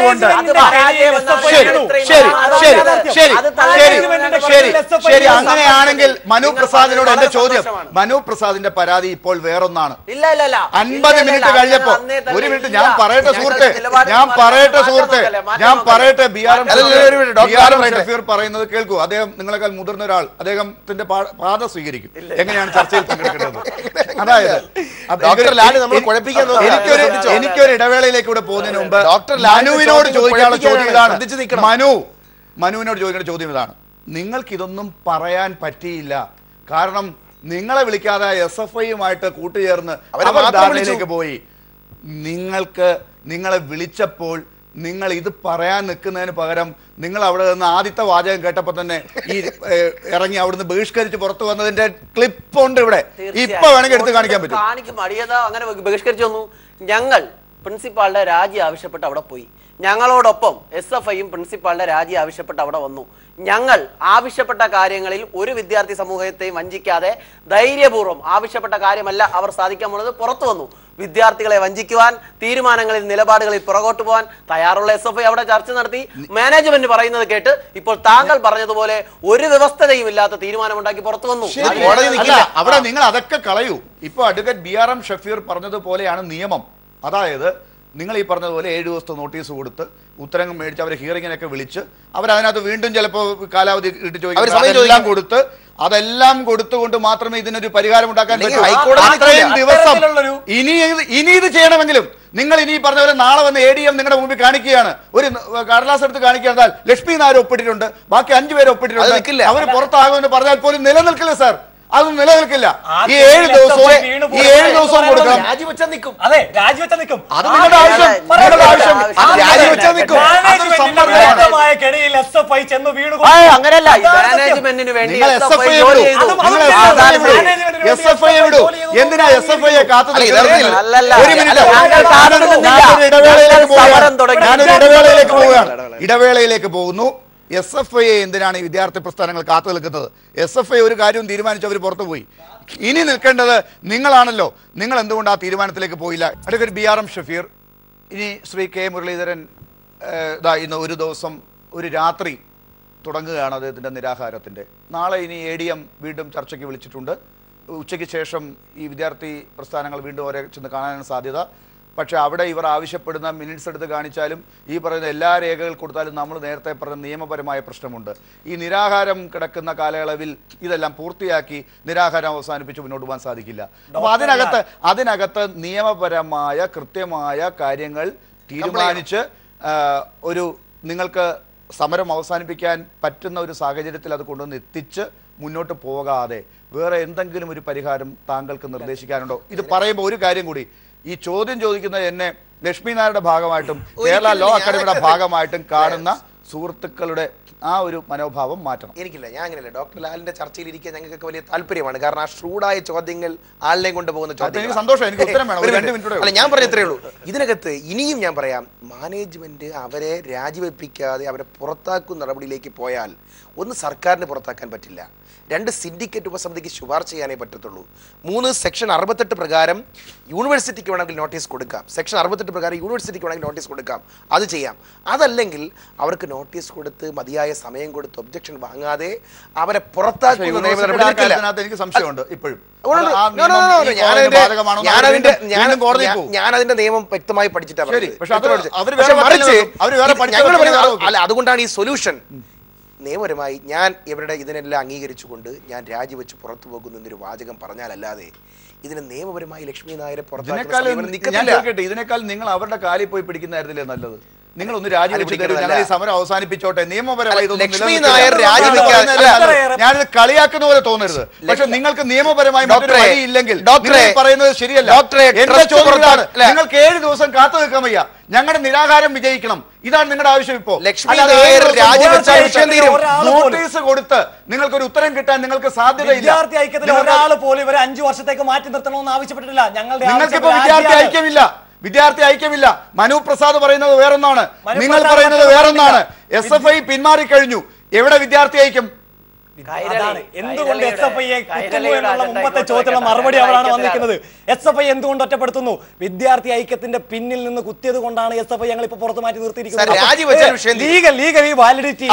ശരി. അങ്ങനെയാണെങ്കിൽ മനു പ്രസാദിനോട് എന്റെ ചോദ്യം, മനു പ്രസാദിന്റെ പരാതി ഇപ്പോൾ വേറൊന്നാണ്. 50 മിനിറ്റ് കഴിഞ്ഞപ്പോ, ഒരു മിനിറ്റ് ഞാൻ പറയട്ടെ സുഹൃത്തെ, BRM ഷഫീർ പറയുന്നത് കേൾക്കൂ. അദ്ദേഹം നിങ്ങളെക്കാൾ മുതിർന്ന ഒരാൾ, അദ്ദേഹത്തിന്റെ പാത സ്വീകരിക്കും എങ്ങനെയാണ് ചർച്ചയിൽ പങ്കെടുക്കേണ്ടത്. അതായത് എനിക്കൊരു ഇടവേളയിലേക്ക് കൂടെ പോകുന്നതിന് മുമ്പ് മനുവിനോട് ചോദിക്കാനുള്ള ചോദ്യം ഇതാണ്. മനുവിനോട് ചോദിക്കേണ്ട ചോദ്യം ഇതാണ്. നിങ്ങൾക്ക് ഇതൊന്നും പറയാൻ പറ്റിയില്ല, കാരണം നിങ്ങളെ വിളിക്കാതെ SFIയുമായിട്ട് കൂട്ടുചേർന്ന് ധാരണയിലേക്ക് പോയി. നിങ്ങളെ വിളിച്ചപ്പോൾ നിങ്ങൾ ഇത് പറയാൻ നിൽക്കുന്നതിന് പകരം നിങ്ങൾ അവിടെ നിന്ന് ആദ്യത്തെ വാചകം കേട്ടപ്പോൾ തന്നെ ഈ ഇറങ്ങി അവിടുന്ന് ബഹിഷ്കരിച്ച് പുറത്തു വന്നതിന്റെ ക്ലിപ്പ് ഉണ്ട് ഇവിടെ. ഇപ്പൊ വേണമെങ്കിൽ എടുത്ത് കാണിക്കാൻ പറ്റും.
അങ്ങനെ ബഹിഷ്കരിച്ചു വന്നു. ഞങ്ങൾ പ്രിൻസിപ്പാളുടെ രാജി ആവശ്യപ്പെട്ട് അവിടെ പോയി. ഞങ്ങളോടൊപ്പം SFIയും പ്രിൻസിപ്പാളുടെ രാജി ആവശ്യപ്പെട്ട് അവിടെ വന്നു. ഞങ്ങൾ ആവശ്യപ്പെട്ട കാര്യങ്ങളിൽ ഒരു വിദ്യാർത്ഥി സമൂഹത്തെയും വഞ്ചിക്കാതെ ധൈര്യപൂർവ്വം ആവശ്യപ്പെട്ട കാര്യമല്ല അവർ സാധിക്കാൻ പോകുന്നത് പുറത്തു വന്നു. വിദ്യാർത്ഥികളെ വഞ്ചിക്കുവാൻ, തീരുമാനങ്ങളിൽ നിലപാടുകളിൽ പുറകോട്ട് പോകാൻ തയ്യാറുള്ള SFI അവിടെ ചർച്ച നടത്തി. മാനേജ്മെന്റ് പറയുന്നത് കേട്ട് ഇപ്പോൾ താങ്കൾ പറഞ്ഞതുപോലെ ഒരു വ്യവസ്ഥതയും ഇല്ലാത്ത തീരുമാനമുണ്ടാക്കി പുറത്തു വന്നു.
അവിടെ നിങ്ങൾ അതൊക്കെ കളയൂ. ഇപ്പൊ അഡ്വക്കേറ്റ് BRM ഷഫീർ പറഞ്ഞതുപോലെയാണ് നിയമം. അതായത് നിങ്ങൾ ഈ പറഞ്ഞതുപോലെ 7 ദിവസത്തെ നോട്ടീസ് കൊടുത്ത് ഉത്തരം മേടിച്ച് അവരെ ഹിയറിങ്ങിനൊക്കെ വിളിച്ച് അവരതിനകത്ത് വീണ്ടും ചിലപ്പോൾ കാലാവധി ഇട്ട് ചോദിക്കും. അതെല്ലാം കൊടുത്തുകൊണ്ട് മാത്രമേ ഇതിനൊരു പരിഹാരം ഉണ്ടാക്കാൻ പറ്റൂ. അത്രയും ദിവസം ഇനി ഇത് ചെയ്യണമെങ്കിലും നിങ്ങൾ ഇനി പറഞ്ഞ പോലെ നാളെ വന്ന് ADM നിങ്ങളുടെ മുമ്പിൽ കാണിക്കുകയാണ്, ഒരു കടലാസ് എടുത്ത് കാണിക്കുകയാൽ ലക്ഷ്മി നായർ ഒപ്പിട്ടിട്ടുണ്ട്, ബാക്കി 5 പേര് ഒപ്പിട്ടിട്ടുണ്ട്, അവർ പുറത്താകുമെന്ന് പറഞ്ഞാൽ പോലും നിലനിൽക്കില്ല സാർ. അതൊന്നും നിലനിൽക്കില്ല. ഈ 7 ദിവസവും കൊടുക്കണം.
രാജിവെച്ചാൽ നിൽക്കും. അതെ, രാജിവെച്ചാൽ നിൽക്കും.
അത് നിങ്ങളുടെ ആവശ്യം.
അങ്ങനെയല്ല, മാനേജ്മെന്റിന് വേണ്ടി
SFIയെ വിടൂ. എന്തിനാ SFIയെ കാത്തു? ഇടവേളയിലേക്ക് പോകുന്നു. SFIയെ എന്തിനാണ് ഈ വിദ്യാർത്ഥി പ്രസ്ഥാനങ്ങൾ കാത്തു നിൽക്കുന്നത്? SFI ഒരു കാര്യവും തീരുമാനിച്ച് അവർ പുറത്തു പോയി. ഇനി നിൽക്കേണ്ടത് നിങ്ങളാണല്ലോ. നിങ്ങൾ എന്തുകൊണ്ട് ആ തീരുമാനത്തിലേക്ക് പോയില്ല? അഡ്വക്കേറ്റ് BRM ഷഫീർ, ഇനി ശ്രീ K മുരളീധരൻ ഇന്ന് ഒരു ദിവസം ഒരു രാത്രി തുടങ്ങുകയാണ് അദ്ദേഹത്തിൻ്റെ നിരാഹാരത്തിൻ്റെ. നാളെ ഇനി ADM വീണ്ടും ചർച്ചയ്ക്ക് വിളിച്ചിട്ടുണ്ട്. ഉച്ചയ്ക്ക് ശേഷം ഈ വിദ്യാർത്ഥി പ്രസ്ഥാനങ്ങൾ വീണ്ടും അവരെ ചെന്ന് കാണാനാണ് സാധ്യത. പക്ഷേ അവിടെ ഇവർ ആവശ്യപ്പെടുന്ന മിനിറ്റ്സ് എടുത്ത് കാണിച്ചാലും ഈ പറയുന്ന എല്ലാ രേഖകൾ കൊടുത്താലും നമ്മൾ നേരത്തെ പറഞ്ഞ നിയമപരമായ പ്രശ്നമുണ്ട്. ഈ നിരാഹാരം കിടക്കുന്ന കാലയളവിൽ ഇതെല്ലാം പൂർത്തിയാക്കി നിരാഹാരം അവസാനിപ്പിച്ച് മുന്നോട്ട് പോകാൻ സാധിക്കില്ല. അപ്പോൾ അതിനകത്ത് നിയമപരമായ കൃത്യമായ കാര്യങ്ങൾ തീരുമാനിച്ച് ഒരു നിങ്ങൾക്ക് സമരം അവസാനിപ്പിക്കാൻ പറ്റുന്ന ഒരു സാഹചര്യത്തിൽ അത് കൊണ്ടുവന്ന് എത്തിച്ച് മുന്നോട്ട് പോകാതെ വേറെ എന്തെങ്കിലും ഒരു പരിഹാരം താങ്കൾക്ക് നിർദ്ദേശിക്കാനുണ്ടോ? ഇത് പറയുമ്പോൾ ഒരു കാര്യം കൂടി, ഈ ചോദ്യം ചോദിക്കുന്നത് എന്നെ ലക്ഷ്മി നായരുടെ ഭാഗമായിട്ടും കേരള ലോ അക്കാദമിയുടെ ഭാഗമായിട്ടും കാണുന്ന സുഹൃത്തുക്കളുടെ ആ ഒരു മനോഭാവം മാറ്റണം.
എനിക്കില്ല, ഞാൻ അങ്ങനെയല്ല. ഡോക്ടർ ലാലിന്റെ ചർച്ചയിൽ ഇരിക്കാൻ ഞങ്ങൾക്ക് വലിയ താല്പര്യമാണ്. കാരണം ആ ഷ്രൂഡായ ചോദ്യങ്ങൾ ആളിനെയും കൊണ്ടുപോകുന്ന ചോദ്യം
സന്തോഷം. എനിക്ക് ഉത്തരം വേണം.
അല്ല, ഞാൻ പറഞ്ഞത്രേ ഉള്ളൂ. ഇതിനകത്ത് ഇനിയും ഞാൻ പറയാം, മാനേജ്മെന്റ് അവരെ രാജിവെപ്പിക്കാതെ അവരെ പുറത്താക്കുന്ന നടപടിയിലേക്ക് പോയാൽ ഒന്ന് സർക്കാരിന് പുറത്താക്കാൻ പറ്റില്ല, 2 സിൻഡിക്കേറ്റ് ഉപസമിതിക്ക് ശുപാർശ ചെയ്യാനേ പറ്റത്തുള്ളൂ, 3 സെക്ഷൻ 68 പ്രകാരം യൂണിവേഴ്സിറ്റിക്ക് വേണമെങ്കിൽ നോട്ടീസ് കൊടുക്കാം, സെക്ഷൻ 68 പ്രകാരം യൂണിവേഴ്സിറ്റിക്ക് വേണമെങ്കിൽ നോട്ടീസ് കൊടുക്കാം, അത് ചെയ്യാം. അതല്ലെങ്കിൽ അവർക്ക് നോട്ടീസ് കൊടുത്ത് മതിയായ സമയം കൊടുത്ത് ഒബ്ജക്ഷൻ വാങ്ങാതെ അവരെ പുറത്താക്കുന്ന
എനിക്ക് സംശയമുണ്ട് ഇപ്പോഴും.
ഞാനതിന്റെ നിയമം വ്യക്തമായി പഠിച്ചിട്ടാണ്. അല്ല, അതുകൊണ്ടാണ് ഈ സൊല്യൂഷൻ. നിയമപരമായി ഞാൻ ഇവരുടെ ഇതിനെല്ലാം അംഗീകരിച്ചുകൊണ്ട് ഞാൻ രാജിവെച്ച് പുറത്തു പോകുന്ന എന്നൊരു വാചകം പറഞ്ഞാലല്ലാതെ ഇതിന് നിയമപരമായി ലക്ഷ്മി നായരെ
ഇതിനേക്കാൾ നിങ്ങൾ അവരുടെ കാലിൽ പോയി പിടിക്കുന്നതായിരുന്നില്ലേ നല്ലത്? നിങ്ങൾ ഒന്ന് രാജിവെച്ച് സമരം അവസാനിപ്പിച്ചോട്ടെ. നിയമപരമായി ഞാനിത് കളിയാക്കുന്ന പോലെ തോന്നരുത്. പക്ഷെ നിങ്ങൾക്ക് നിയമപരമായി ഇല്ലെങ്കിൽ പറയുന്നത് ശരിയല്ല. എന്റെ ചോദ്യമാണ്, നിങ്ങൾക്ക് 7 ദിവസം കാത്തു നിൽക്കാൻ വയ്യ, ഞങ്ങളുടെ നിരാഹാരം വിജയിക്കണം, ഇതാണ് നിങ്ങളുടെ ആവശ്യം. ഇപ്പോ നോട്ടീസ് കൊടുത്ത് നിങ്ങൾക്കൊരു ഉത്തരം കിട്ടാൻ നിങ്ങൾക്ക് സാധ്യതയില്ല.
ഒരാൾ പോലും ഇവരെ 5 വർഷത്തേക്ക് മാറ്റി നിർത്തണമെന്ന് ആവശ്യപ്പെട്ടിട്ടില്ല.
നിങ്ങൾക്കിപ്പോ വിദ്യാർത്ഥി ഐക്യമില്ല. മനു പ്രസാദ് പറയുന്നത് വേറൊന്നാണ്, നിങ്ങൾ പറയുന്നത് വേറൊന്നാണ്. SFI പിന്മാറിക്കഴിഞ്ഞു, എവിടെ വിദ്യാർത്ഥി ഐക്യം?
അതാണ് എന്തുകൊണ്ട് SFI-യെ കുത്തുന്നു എന്നുള്ള മുമ്പത്തെ ചോദ്യത്തിനുള്ള മറുപടി അവരാണ് വന്നിരിക്കുന്നത്. SFI എന്തുകൊണ്ട് ഒറ്റപ്പെടുത്തുന്നു? വിദ്യാർത്ഥി ഐക്യത്തിന്റെ പിന്നിൽ നിന്ന് കുത്തിയത് കൊണ്ടാണ് SFI ഞങ്ങൾ ഇപ്പൊ പുറത്ത് മാറ്റി നിർത്തിയിരിക്കുന്നത്. ലീഗലി വാലിഡിറ്റി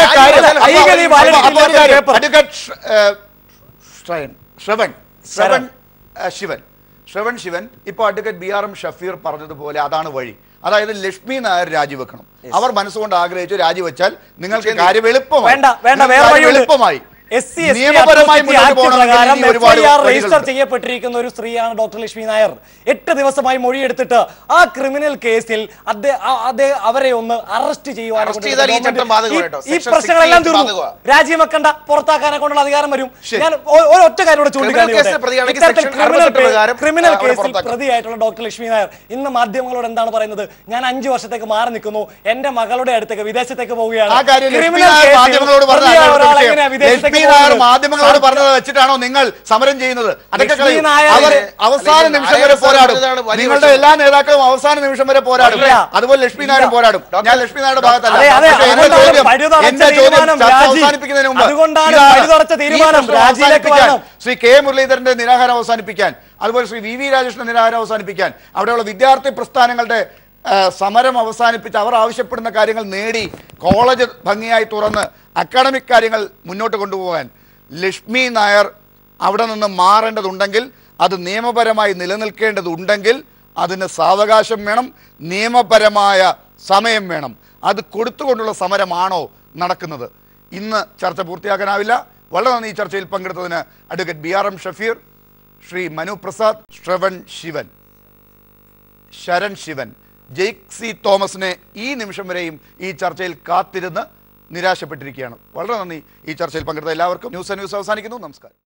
ശ്രവൺ ശിവൻ ഇപ്പോൾ അഡ്വക്കേറ്റ് BRM ഷഫീർ പറഞ്ഞതുപോലെ അതാണ് വഴി. അതായത് ലക്ഷ്മി നായർ രാജിവെക്കണം. അവർ മനസ്സുകൊണ്ട് ആഗ്രഹിച്ചു രാജിവെച്ചാൽ നിങ്ങൾക്ക് കാര്യം എളുപ്പമായി
രജിസ്റ്റർ ചെയ്യപ്പെട്ടിരിക്കുന്ന ഒരു സ്ത്രീയാണ് ഡോക്ടർ ലക്ഷ്മി നായർ. 8 ദിവസമായി മൊഴിയെടുത്തിട്ട് ആ ക്രിമിനൽ കേസിൽ അവരെ ഒന്ന് അറസ്റ്റ് ചെയ്യുവാൻ ഈ പ്രശ്നങ്ങളെല്ലാം തീർന്നു. രാജ്യം വെക്കണ്ട, പുറത്താക്കാനെ കൊണ്ടുള്ള അധികാരം വരും. ഞാൻ ഒരൊറ്റ കാര്യം ചൂണ്ടിക്കാണിക്കട്ടെ. ക്രിമിനൽ കേസിൽ പ്രതിയായിട്ടുള്ള ഡോക്ടർ ലക്ഷ്മി നായർ ഇന്ന് മാധ്യമങ്ങളോട് എന്താണ് പറയുന്നത്? ഞാൻ 5 വർഷത്തേക്ക് മാറി നിൽക്കുന്നു, എന്റെ മകളുടെ അടുത്തേക്ക് വിദേശത്തേക്ക് പോവുകയാണ്.
മാധ്യമങ്ങളോട് പറഞ്ഞത് വെച്ചിട്ടാണോ നിങ്ങൾ സമരം ചെയ്യുന്നത്? അതൊക്കെ അവസാന നിമിഷം വരെ പോരാടും. നിങ്ങളുടെ എല്ലാ നേതാക്കളും അവസാന നിമിഷം വരെ പോരാടും. അതുപോലെ ലക്ഷ്മി നായരും പോരാടും. ഞാൻ ലക്ഷ്മി നായരുടെ ഭാഗത്തല്ല. എന്റെ ചോദ്യം അവസാനിപ്പിക്കുന്നതിന് മുമ്പ് ശ്രീ K മുരളീധരന്റെ നിരാഹാരം അവസാനിപ്പിക്കാൻ, അതുപോലെ ശ്രീ VV രാജേഷിന്റെ നിരാഹാരം അവസാനിപ്പിക്കാൻ, അവിടെയുള്ള വിദ്യാർത്ഥി പ്രസ്ഥാനങ്ങളുടെ സമരം അവസാനിപ്പിച്ച് അവർ ആവശ്യപ്പെടുന്ന കാര്യങ്ങൾ നേടി കോളേജ് ഭംഗിയായി തുറന്ന് അക്കാഡമിക് കാര്യങ്ങൾ മുന്നോട്ട് കൊണ്ടുപോകാൻ ലക്ഷ്മി നായർ അവിടെ നിന്ന് മാറേണ്ടതുണ്ടെങ്കിൽ, അത് നിയമപരമായി നിലനിൽക്കേണ്ടതുണ്ടെങ്കിൽ അതിന് സാവകാശം വേണം, നിയമപരമായ സമയം വേണം. അത് കൊടുത്തുകൊണ്ടുള്ള സമരമാണോ നടക്കുന്നത്? ഇന്ന് ചർച്ച പൂർത്തിയാക്കാനാവില്ല. വളരെ നന്ദി ഈ ചർച്ചയിൽ പങ്കെടുത്തതിന് അഡ്വക്കേറ്റ് BRM ഷഫീർ, ശ്രീ മനു പ്രസാദ്, ശ്രവൺ ശിവൻ, ശരൺ ശിവൻ, ജെയ്സി തോമസിനെ ഈ നിമിഷം വരെയും ഈ ചർച്ചയിൽ കാത്തിരുന്ന് നിരാശപ്പെട്ടിരിക്കുകയാണ്. വളരെ നന്ദി ഈ ചർച്ചയിൽ പങ്കെടുത്ത എല്ലാവർക്കും. ന്യൂസ് അവസാനിക്കുന്നു. നമസ്കാരം.